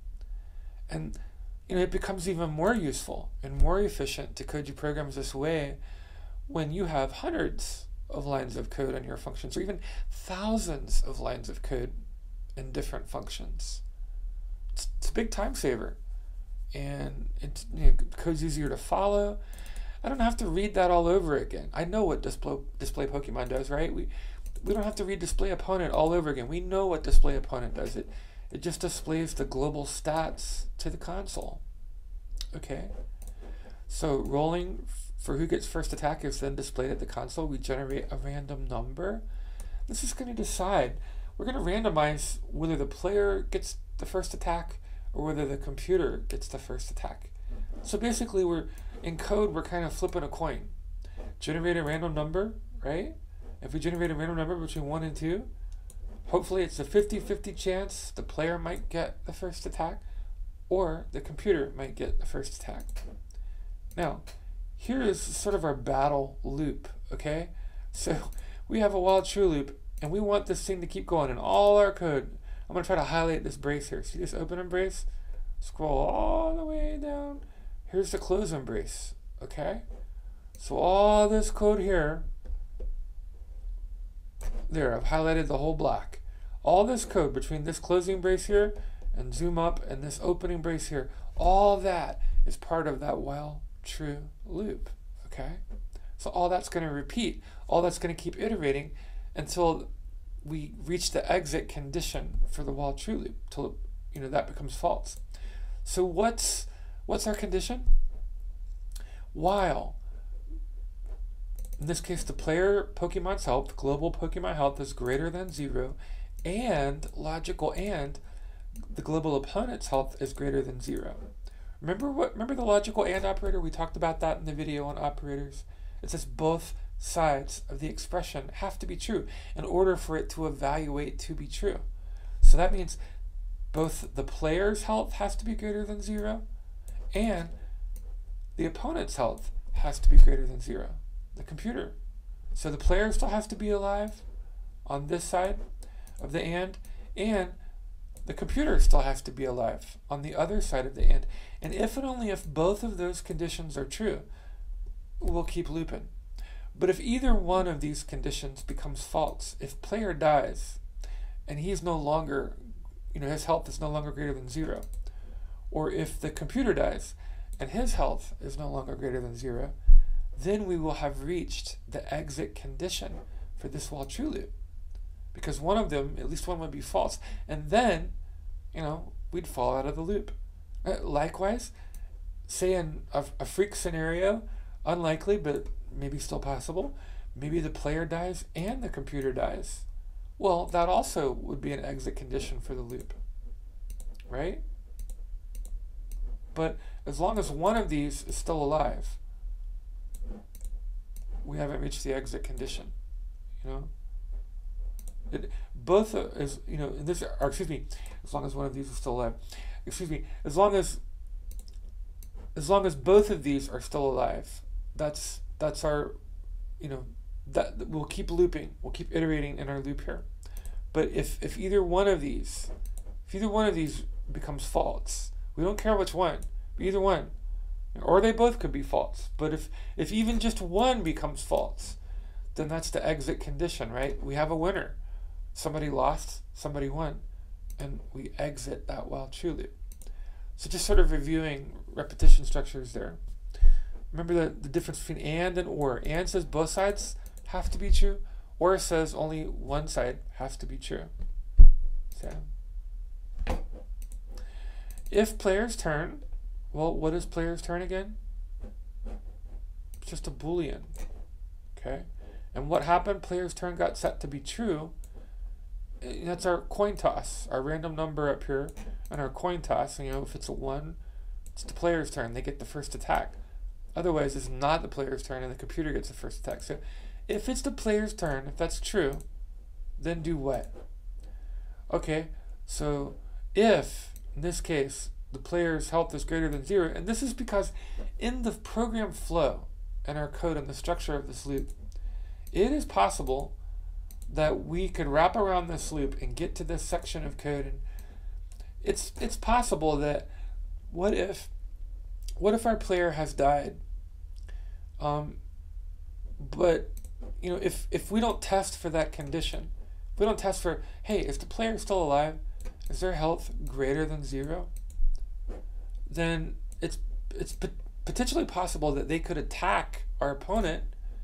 And you know, it becomes even more useful and more efficient to code your programs this way when you have hundreds of lines of code on your functions, or even thousands of lines of code in different functions. It's, it's a big time saver, and it's, you know, code's easier to follow. I don't have to read that all over again. I know what display display Pokemon does, right? We we don't have to read display opponent all over again. We know what display opponent does. It it just displays the global stats to the console. Okay, so rolling for who gets first attack is then displayed at the console. We generate a random number. This is going to decide. We're going to randomize whether the player gets the first attack or whether the computer gets the first attack. So basically, we're in code, we're kind of flipping a coin. Generate a random number, right? If we generate a random number between one and two, hopefully it's a fifty fifty chance the player might get the first attack or the computer might get the first attack. Now, here is sort of our battle loop, okay? So we have a while true loop, and we want this thing to keep going in all our code. I'm going to try to highlight this brace here. See this open embrace? Scroll all the way down. Here's the close embrace, okay? So all this code here, there, I've highlighted the whole block. All this code between this closing brace here and zoom up and this opening brace here, all that is part of that while true loop, okay? So all that's going to repeat, all that's going to keep iterating until we reach the exit condition for the while true loop, till you know that becomes false. So what's what's our condition? While, in this case, the player Pokemon's health, global Pokemon health, is greater than zero, and logical and the global opponent's health is greater than zero. Remember what? Remember the logical and operator? We talked about that in the video on operators. It says both sides of the expression have to be true in order for it to evaluate to be true. So that means both the player's health has to be greater than zero, and the opponent's health has to be greater than zero. The computer. So the player still has to be alive on this side of the and, and the computer still has to be alive on the other side of the and. And if and only if both of those conditions are true, we'll keep looping. But if either one of these conditions becomes false, if player dies and he's no longer, you know, his health is no longer greater than zero, or if the computer dies and his health is no longer greater than zero, then we will have reached the exit condition for this while true loop. Because one of them, at least one would be false. And then, you know, we'd fall out of the loop. Uh, likewise, say in a, a freak scenario, unlikely, but maybe still possible, maybe the player dies and the computer dies. Well, that also would be an exit condition for the loop, right? But as long as one of these is still alive, we haven't reached the exit condition, you know? It, both uh, is, you know, this, or excuse me, as long as one of these is still alive, excuse me, as long as, as long as both of these are still alive, that's, that's our, you know, that we'll keep looping, we'll keep iterating in our loop here. But if, if either one of these, if either one of these becomes false, we don't care which one, either one, or they both could be false. But if, if even just one becomes false, then that's the exit condition, right? We have a winner. Somebody lost, somebody won, and we exit that while true loop. So just sort of reviewing repetition structures there. Remember the, the difference between and and or. And says both sides have to be true, or says only one side has to be true. So, if player's turn, well, what is player's turn again? It's just a Boolean, okay? And what happened? Player's turn got set to be true. That's our coin toss, our random number up here, and our coin toss. You know, if it's a one, it's the player's turn. They get the first attack. Otherwise, it's not the player's turn, and the computer gets the first attack. So, if it's the player's turn, if that's true, then do what? Okay, so if, in this case, the player's health is greater than zero, and this is because in the program flow and our code and the structure of this loop, it is possible that we could wrap around this loop and get to this section of code, and it's it's possible that what if what if our player has died, um, but you know, if if we don't test for that condition, if we don't test for, hey, is the player still alive, is their health greater than zero, then it's it's p potentially possible that they could attack our opponent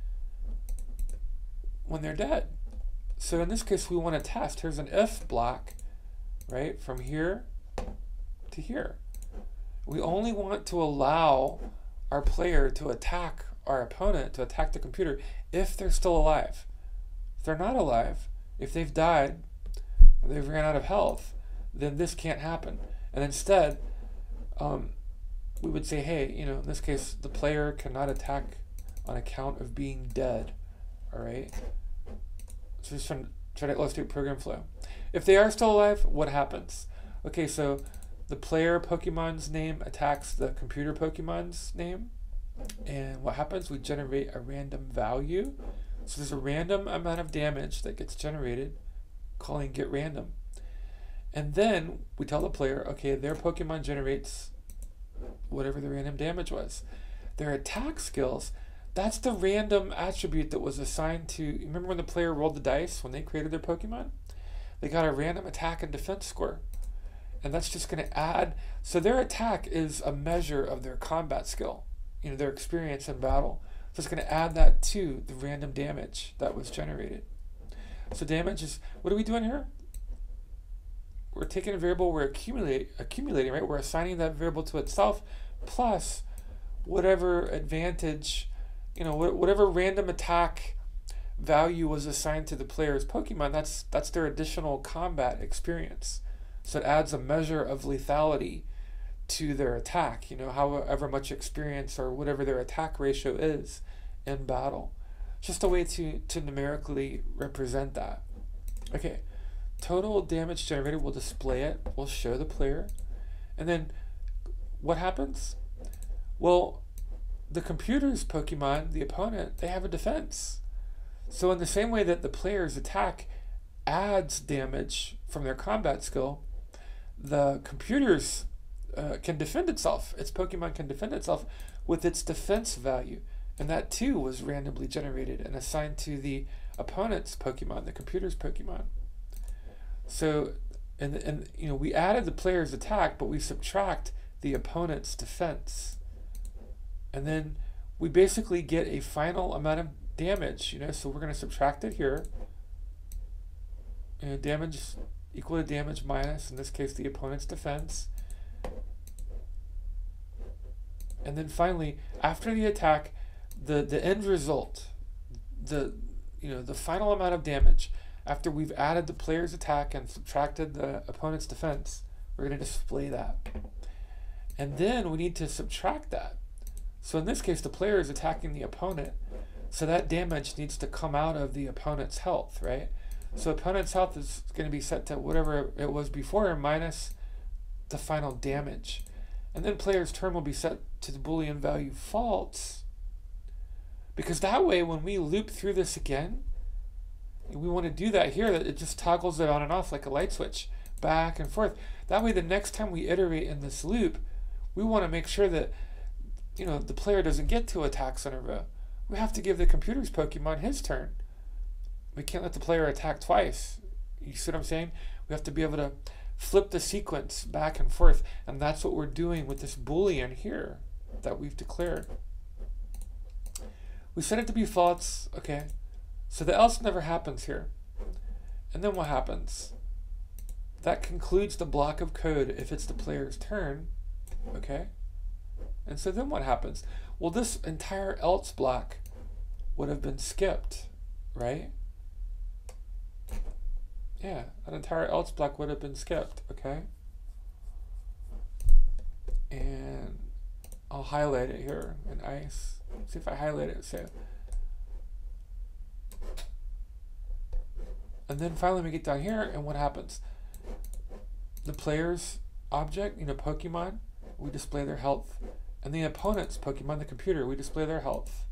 when they're dead. So in this case, we want to test. Here's an if block, right, from here to here. We only want to allow our player to attack our opponent, to attack the computer, if they're still alive. If they're not alive, if they've died, or they've ran out of health, then this can't happen. And instead, um, we would say, hey, you know, in this case, the player cannot attack on account of being dead, all right? So just trying, trying to illustrate program flow. If they are still alive, what happens? Okay, so the player Pokemon's name attacks the computer Pokemon's name. And what happens? We generate a random value. So there's a random amount of damage that gets generated, calling get random. And then we tell the player, okay, their Pokemon generates whatever the random damage was. Their attack skills, that's the random attribute that was assigned to, remember when the player rolled the dice when they created their Pokemon? They got a random attack and defense score. And that's just going to add, so their attack is a measure of their combat skill, you know, their experience in battle. So it's going to add that to the random damage that was generated. So damage is, what are we doing here? We're taking a variable, we're accumulate, accumulating, right? We're assigning that variable to itself, plus whatever advantage, you know, whatever random attack value was assigned to the player's Pokemon, that's that's their additional combat experience. So it adds a measure of lethality to their attack, you know, however much experience or whatever their attack ratio is in battle. Just a way to, to numerically represent that. Okay, total damage generated, we'll display it, we'll show the player. And then what happens? Well, the computer's Pokemon, the opponent, they have a defense. So in the same way that the player's attack adds damage from their combat skill, the computers uh, can defend itself. Its Pokemon can defend itself with its defense value. And that too was randomly generated and assigned to the opponent's Pokemon, the computer's Pokemon. So, and, and you know, we added the player's attack, but we subtract the opponent's defense. And then we basically get a final amount of damage, you know, so we're going to subtract it here. And damage equal to damage minus, in this case, the opponent's defense. And then finally, after the attack, the, the end result, the, you know, the final amount of damage, after we've added the player's attack and subtracted the opponent's defense, we're going to display that. And then we need to subtract that. So in this case, the player is attacking the opponent, so that damage needs to come out of the opponent's health, right? So opponent's health is going to be set to whatever it was before minus the final damage. And then player's turn will be set to the Boolean value false, because that way when we loop through this again, we want to do that here, that it just toggles it on and off like a light switch, back and forth. That way the next time we iterate in this loop, we want to make sure that, you know, the player doesn't get two attacks in a row. We have to give the computer's Pokemon his turn. We can't let the player attack twice. You see what I'm saying? We have to be able to flip the sequence back and forth, and that's what we're doing with this Boolean here that we've declared. We set it to be false, okay? So the else never happens here. And then what happens? That concludes the block of code if it's the player's turn, okay? And so then what happens? Well, this entire else block would have been skipped, right? Yeah, an entire else block would have been skipped, okay? And I'll highlight it here in ice. See if I highlight it, so. And then finally we get down here, and what happens? The player's object, you know, Pokemon, we display their health. And the opponent's Pokemon, the computer, we display their health.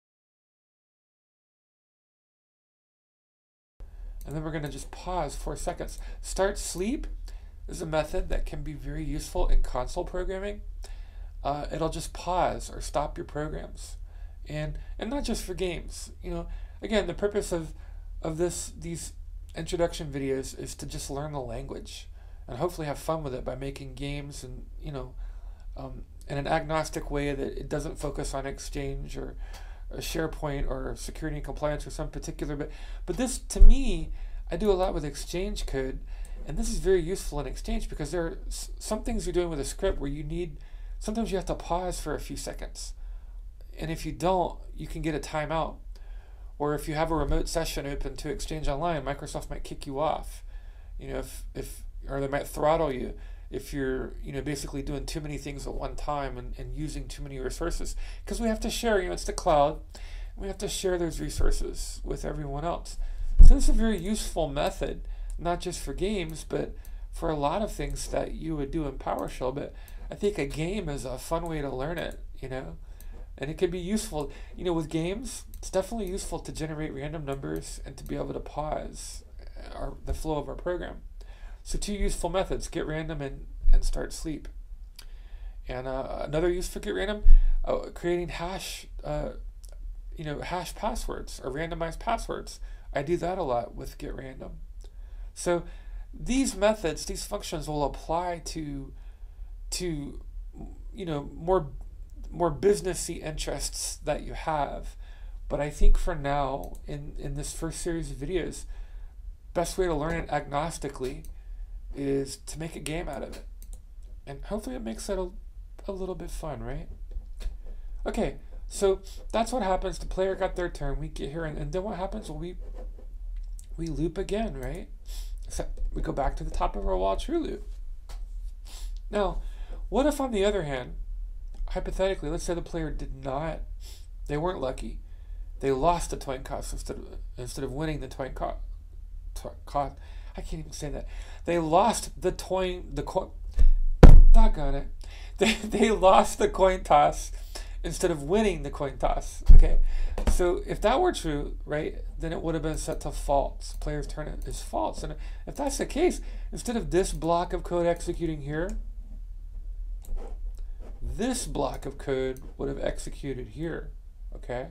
And then we're going to just pause four seconds. Start sleep is a method that can be very useful in console programming. Uh, it'll just pause or stop your programs. And and not just for games. You know, again, the purpose of of this these introduction videos is to just learn the language and hopefully have fun with it by making games and, you know, um, in an agnostic way that it doesn't focus on Exchange or, or SharePoint or security and compliance or some particular, but but this, to me, I do a lot with Exchange code, and this is very useful in Exchange because there are some things you're doing with a script where you need, sometimes you have to pause for a few seconds, and if you don't, you can get a timeout. Or if you have a remote session open to Exchange Online, Microsoft might kick you off. You know, if if or they might throttle you if you're, you know, basically doing too many things at one time and, and using too many resources. Because we have to share, you know, it's the cloud. We have to share those resources with everyone else. So this is a very useful method, not just for games, but for a lot of things that you would do in PowerShell. But I think a game is a fun way to learn it, you know. And it can be useful, you know, with games, it's definitely useful to generate random numbers and to be able to pause our, the flow of our program. So two useful methods, get random and, and start sleep. And uh, another use for get random, uh, creating hash, uh, you know, hash passwords or randomized passwords. I do that a lot with get random. So these methods, these functions will apply to, to you know, more more businessy interests that you have. But I think for now, in, in this first series of videos, best way to learn it agnostically is to make a game out of it. And hopefully it makes it a, a little bit fun, right? Okay, so that's what happens. The player got their turn, we get here, and, and then what happens? Well, we, we loop again, right? So we go back to the top of our while true loop. Now, what if on the other hand, hypothetically, let's say the player did not, they weren't lucky. They lost the coin toss instead of, instead of winning the coin toss. I can't even say that. They lost the coin, the coin, doggone it. They, they lost the coin toss instead of winning the coin toss. Okay, so if that were true, right, then it would have been set to false. Player's turn is false. And if that's the case, instead of this block of code executing here, this block of code would have executed here. Okay,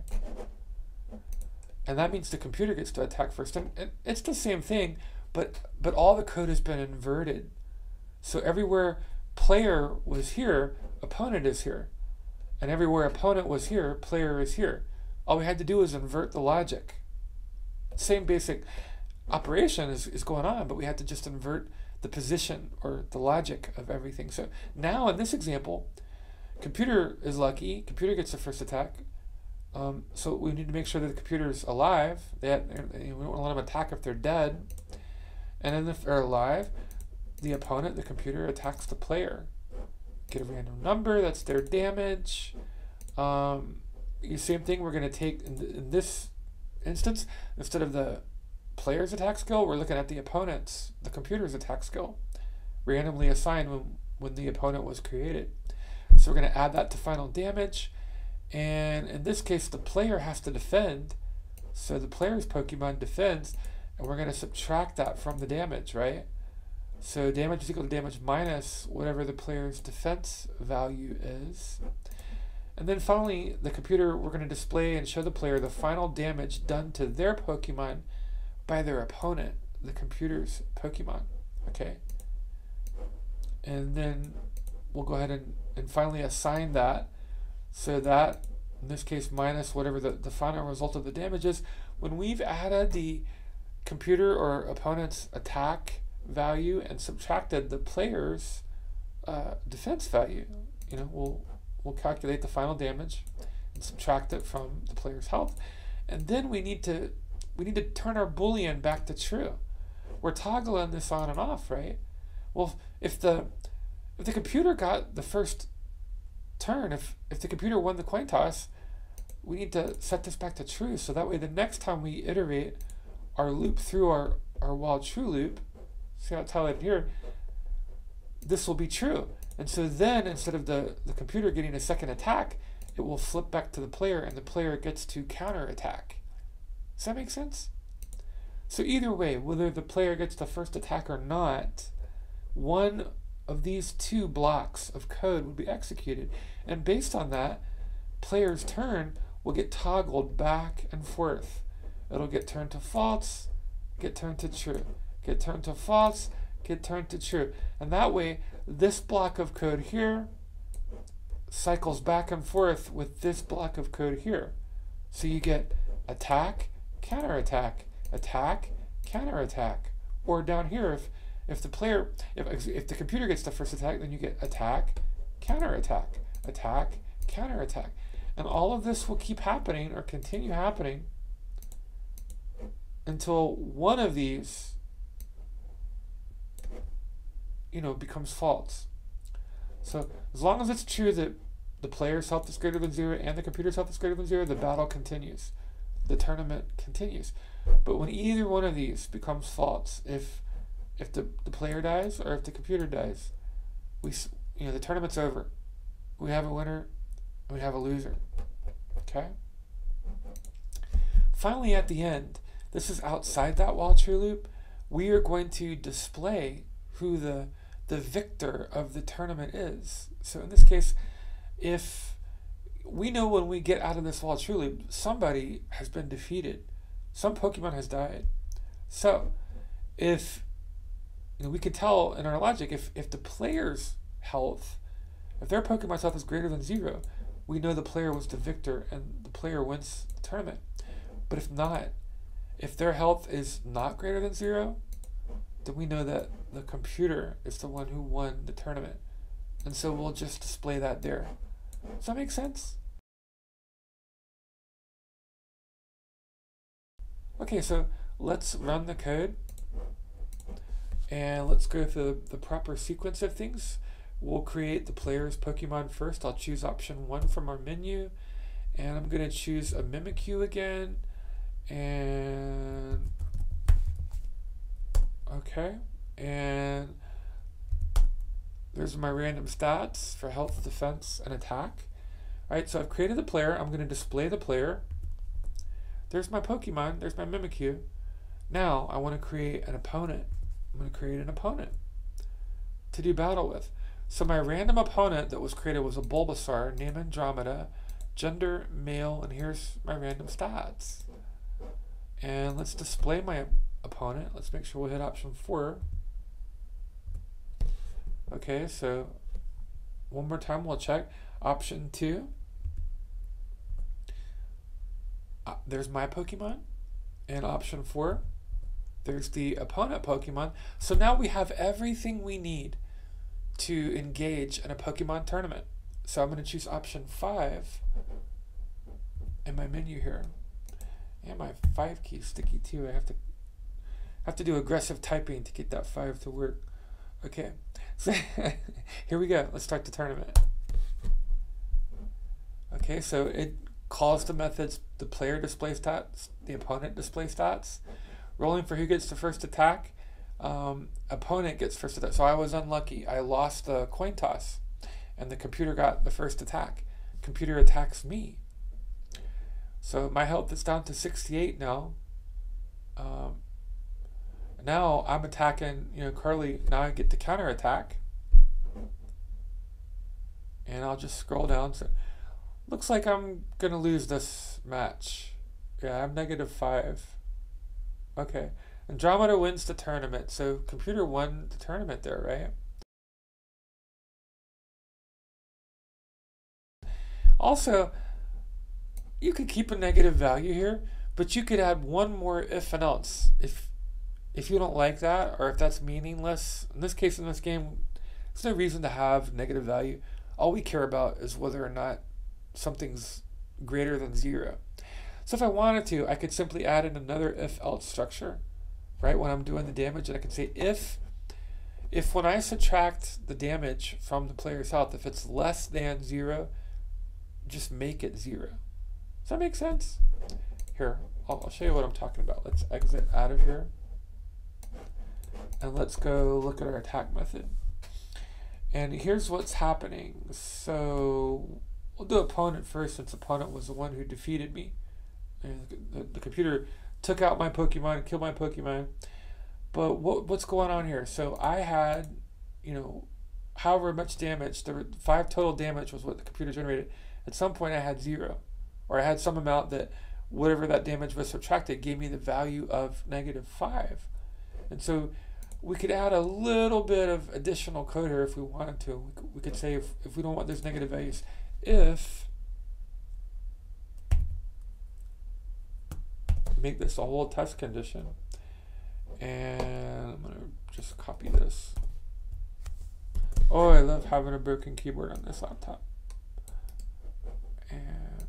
and that means the computer gets to attack first. And it's the same thing, but but all the code has been inverted. So everywhere player was here, opponent is here. And everywhere opponent was here, player is here. All we had to do was invert the logic. Same basic operation is, is going on, but we had to just invert the position or the logic of everything. So now in this example, computer is lucky, computer gets the first attack. Um, so we need to make sure that the computer is alive. They had, we don't want to let them attack if they're dead. And then if they're alive, the opponent, the computer, attacks the player. Get a random number, that's their damage. Um, the same thing we're going to take in, the, in this instance, instead of the player's attack skill, we're looking at the opponent's, the computer's attack skill, randomly assigned when, when the opponent was created. So we're going to add that to final damage, and in this case the player has to defend, so the player's Pokemon defends, and we're going to subtract that from the damage, right? So damage is equal to damage minus whatever the player's defense value is. And then finally, the computer, we're going to display and show the player the final damage done to their Pokemon by their opponent, the computer's Pokemon. Okay? And then we'll go ahead and, and finally assign that. So that, in this case, minus whatever the, the final result of the damage is. When we've added the computer or opponent's attack value and subtracted the player's uh, defense value, you know, we'll we'll calculate the final damage and subtract it from the player's health, and then we need to we need to turn our boolean back to true. We're toggling this on and off, right? Well, if the if the computer got the first turn, if if the computer won the coin toss, we need to set this back to true, so that way the next time we iterate our loop through our our while true loop, see how it's highlighted here, this will be true. And so then instead of the, the computer getting a second attack, it will flip back to the player and the player gets to counter attack. Does that make sense? So either way, whether the player gets the first attack or not, one of these two blocks of code would be executed. And based on that, player's turn will get toggled back and forth. It'll get turned to false, get turned to true. Get turned to false, get turned to true. And that way, this block of code here cycles back and forth with this block of code here. So you get attack, counterattack, attack, counterattack. Or down here, if, if the player, if, if the computer gets the first attack, then you get attack, counterattack, attack, counterattack. And all of this will keep happening or continue happening until one of these, you know, becomes false. So as long as it's true that the player's health is greater than zero and the computer's health is greater than zero, the battle continues. The tournament continues. But when either one of these becomes false, if if the, the player dies or if the computer dies, we you know the tournament's over. We have a winner and we have a loser. Okay? Finally, at the end, this is outside that while true loop, we are going to display who the the victor of the tournament is. So in this case, if we know when we get out of this while true loop, somebody has been defeated. Some Pokemon has died. So if you know, we can tell in our logic, if, if the player's health, if their Pokemon's health is greater than zero, we know the player was the victor and the player wins the tournament. But if not, if their health is not greater than zero, then we know that the computer is the one who won the tournament. And so we'll just display that there. Does that make sense? Okay, so let's run the code. And let's go through the, the proper sequence of things. We'll create the player's Pokemon first. I'll choose option one from our menu. And I'm going to choose a Mimikyu again. And okay, and there's my random stats for health, defense, and attack. All right, so I've created the player. I'm going to display the player. There's my Pokemon. There's my Mimikyu. Now I want to create an opponent. I'm going to create an opponent to do battle with. So my random opponent that was created was a Bulbasaur, name Andromeda, gender male, and here's my random stats. And let's display my opponent. Let's make sure we'll hit option four. Okay, so one more time we'll check. Option two. Uh, there's my Pokemon. And option four, there's the opponent Pokemon. So now we have everything we need to engage in a Pokemon tournament. So I'm going to choose option five in my menu here. And my five key is sticky too. I have to have to do aggressive typing to get that five to work. Okay, so here we go. Let's start the tournament. Okay, so it calls the methods the player display stats, the opponent display stats, rolling for who gets the first attack. Um, opponent gets first attack. So I was unlucky. I lost the coin toss, and the computer got the first attack. Computer attacks me. So my health is down to sixty-eight now. Um, now I'm attacking, you know, Carly. Now I get to counter attack, and I'll just scroll down. So looks like I'm gonna lose this match. Yeah, I'm negative five. Okay. Andromeda wins the tournament, so computer won the tournament there, right? Also, you could keep a negative value here, but you could add one more if and else. If if you don't like that, or if that's meaningless, in this case, in this game, there's no reason to have negative value. All we care about is whether or not something's greater than zero. So if I wanted to, I could simply add in another if else structure. Right, when I'm doing the damage, and I can say if if when I subtract the damage from the player's health, if it's less than zero, just make it zero. Does that make sense? Here, I'll, I'll show you what I'm talking about. Let's exit out of here, and let's go look at our attack method. And here's what's happening. So we'll do opponent first, since opponent was the one who defeated me. And the, the computer took out my Pokemon, killed my Pokemon. But what what's going on here? So I had, you know, however much damage, the five total damage was what the computer generated. At some point I had zero. Or I had some amount that whatever that damage was subtracted gave me the value of negative five. And so we could add a little bit of additional code here if we wanted to. We could, we could say if, if we don't want those negative values, if make this a whole test condition, and I'm gonna just copy this. Oh, I love having a broken keyboard on this laptop. And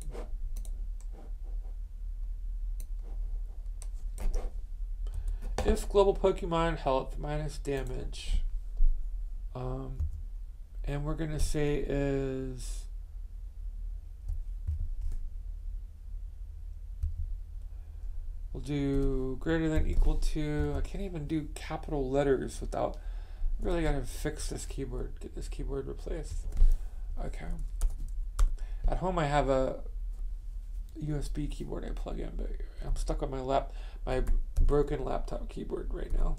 if global Pokemon health minus damage, um, and we're gonna say is we'll do greater than equal to, I can't even do capital letters without, really gotta fix this keyboard, get this keyboard replaced. Okay. At home I have a U S B keyboard I plug in, but I'm stuck on my lap, my broken laptop keyboard right now.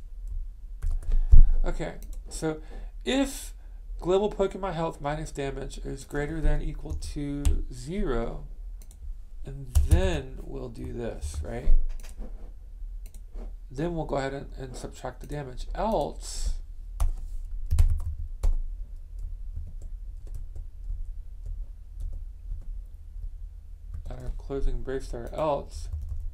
Okay, so if global Pokemon health minus damage is greater than equal to zero, and then we'll do this, right? Then we'll go ahead and, and subtract the damage. Else, at our closing brace there, else,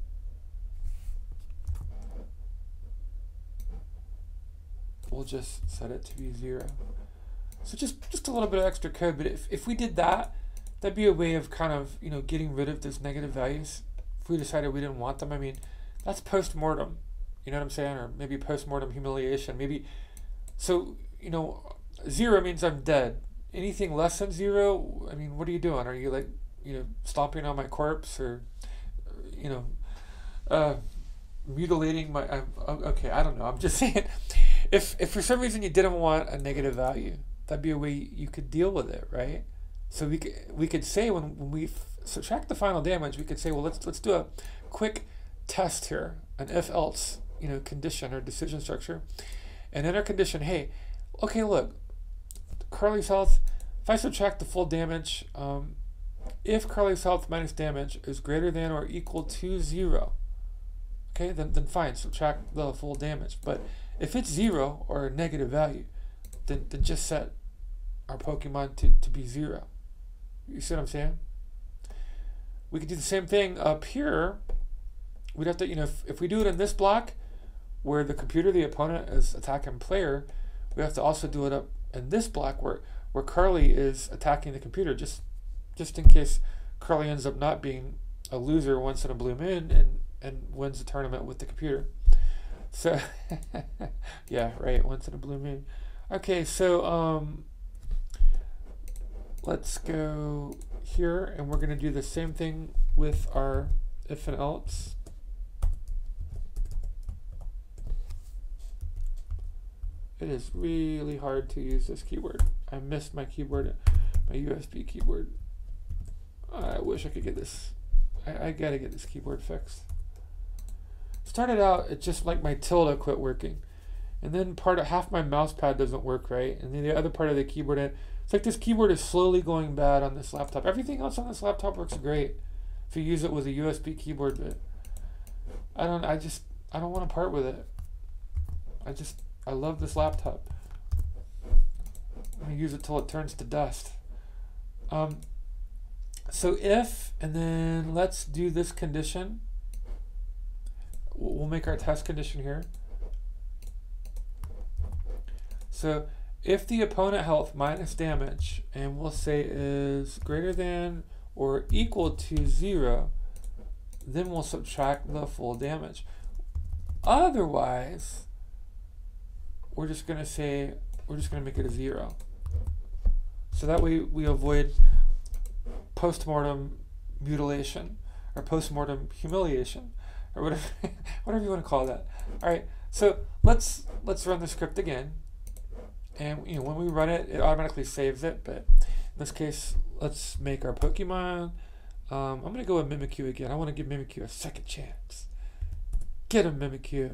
we'll just set it to be zero. So just, just a little bit of extra code, but if, if we did that, that'd be a way of kind of, you know, getting rid of those negative values. If we decided we didn't want them, I mean, that's post-mortem, you know what I'm saying? Or maybe post-mortem humiliation. Maybe, so, you know, zero means I'm dead. Anything less than zero, I mean, what are you doing? Are you like, you know, stomping on my corpse, or, you know, uh, mutilating my, I'm, okay, I don't know. I'm just saying, if, if for some reason you didn't want a negative value, that'd be a way you could deal with it, right? So we could, we could say when, when we subtract the final damage, we could say, well, let's let's do a quick test here, an if-else, you know, condition or decision structure, and in our condition, hey, okay, look, Carly's health. If I subtract the full damage, um, if Carly's health minus damage is greater than or equal to zero, okay, then then fine, subtract the full damage. But if it's zero or a negative value, then then just set our Pokemon to to be zero. You see what I'm saying? We could do the same thing up here. We'd have to, you know, if, if we do it in this block where the computer, the opponent, is attacking player, we have to also do it up in this block where, where Carly is attacking the computer, just just in case Carly ends up not being a loser once in a blue moon and, and wins the tournament with the computer. So, yeah, right, once in a blue moon. Okay, so um, let's go here, and we're going to do the same thing with our if and else. It is really hard to use this keyboard. I missed my keyboard, my U S B keyboard. I wish I could get this. I, I gotta get this keyboard fixed. Started out, it's just like my tilde quit working. And then part of half my mouse pad doesn't work right. And then the other part of the keyboard, it's like this keyboard is slowly going bad on this laptop. Everything else on this laptop works great if you use it with a U S B keyboard, but I don't, I just, I don't want to part with it. I just, I love this laptop. I'm going to use it till it turns to dust. Um, so if, and then let's do this condition. We'll make our test condition here. So if the opponent health minus damage, and we'll say is greater than or equal to zero, then we'll subtract the full damage. Otherwise, we're just going to say, we're just going to make it a zero. So that way we avoid post-mortem mutilation or post-mortem humiliation or whatever, whatever you want to call that. All right, so let's let's run the script again. And you know, when we run it, it automatically saves it. But in this case, let's make our Pokemon. Um, I'm going to go with Mimikyu again. I want to give Mimikyu a second chance. Get him, Mimikyu.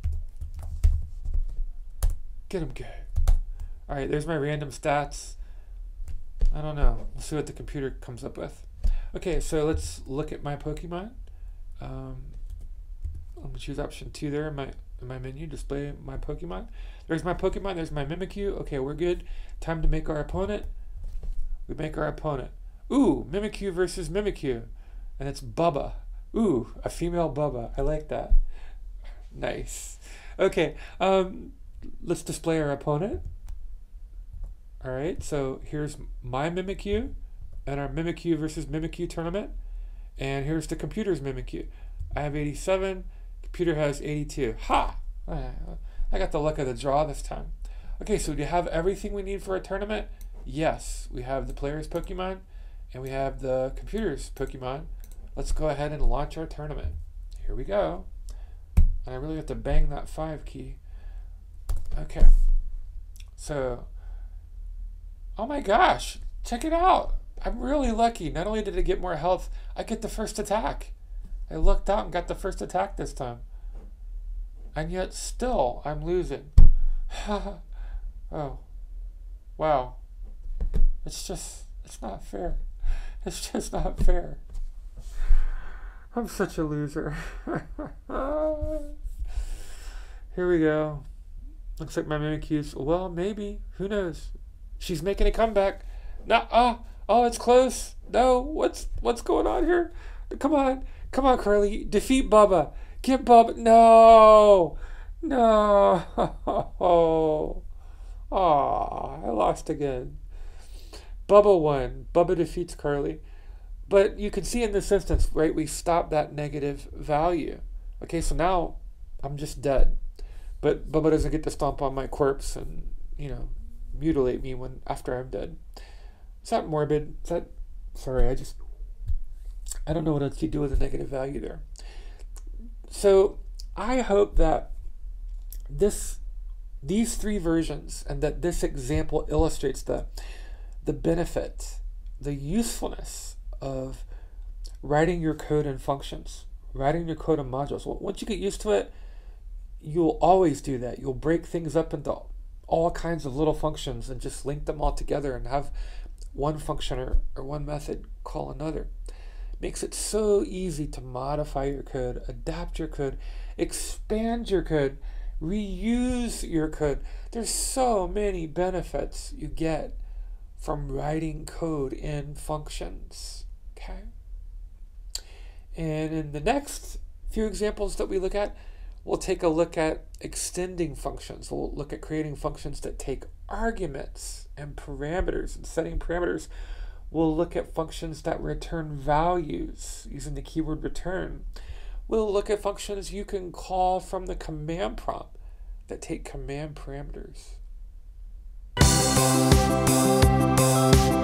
Get him good. All right, there's my random stats. I don't know. We'll see what the computer comes up with. Okay, so let's look at my Pokemon. Um, I'm going to choose option two there in my, in my menu, display my Pokemon. There's my Pokemon, there's my Mimikyu. Okay, we're good. Time to make our opponent. We make our opponent. Ooh, Mimikyu versus Mimikyu. And it's Bubba. Ooh, a female Bubba. I like that. Nice. Okay, um, let's display our opponent. All right, so here's my Mimikyu and our Mimikyu versus Mimikyu tournament. And here's the computer's Mimikyu. I have eighty-seven, computer has eighty-two. Ha! I got the luck of the draw this time. Okay, so do you have everything we need for a tournament? Yes, we have the player's Pokemon and we have the computer's Pokemon. Let's go ahead and launch our tournament. Here we go. And I really have to bang that five key. Okay. So, oh my gosh, check it out. I'm really lucky. Not only did I get more health, I get the first attack. I lucked out and got the first attack this time. And yet still, I'm losing. Oh, wow. It's just, it's not fair. It's just not fair. I'm such a loser. Here we go. Looks like my Mimikyu's, well, maybe. Who knows? She's making a comeback. No, oh, oh, it's close. No, what's what's going on here? Come on. Come on, Carly. Defeat Bubba. Get Bubba. No. No. Oh, I lost again. Bubba won. Bubba defeats Carly. But you can see in this instance, right, we stopped that negative value. Okay, so now I'm just dead. But Bubba doesn't get to stomp on my corpse and, you know, mutilate me when after I'm dead. Is that morbid? Is that, sorry, I just, I don't know what else you do with a negative value there. So I hope that this, these three versions and that this example illustrates the, the benefit the usefulness of writing your code in functions, writing your code in modules. Well, once you get used to it, you'll always do that. You'll break things up into all kinds of little functions and just link them all together and have one function or, or one method call another. Makes it so easy to modify your code, adapt your code, expand your code, reuse your code. There's so many benefits you get from writing code in functions. Okay? And in the next few examples that we look at, we'll take a look at extending functions. We'll look at creating functions that take arguments and parameters and setting parameters. We'll look at functions that return values using the keyword return. We'll look at functions you can call from the command prompt that take command parameters.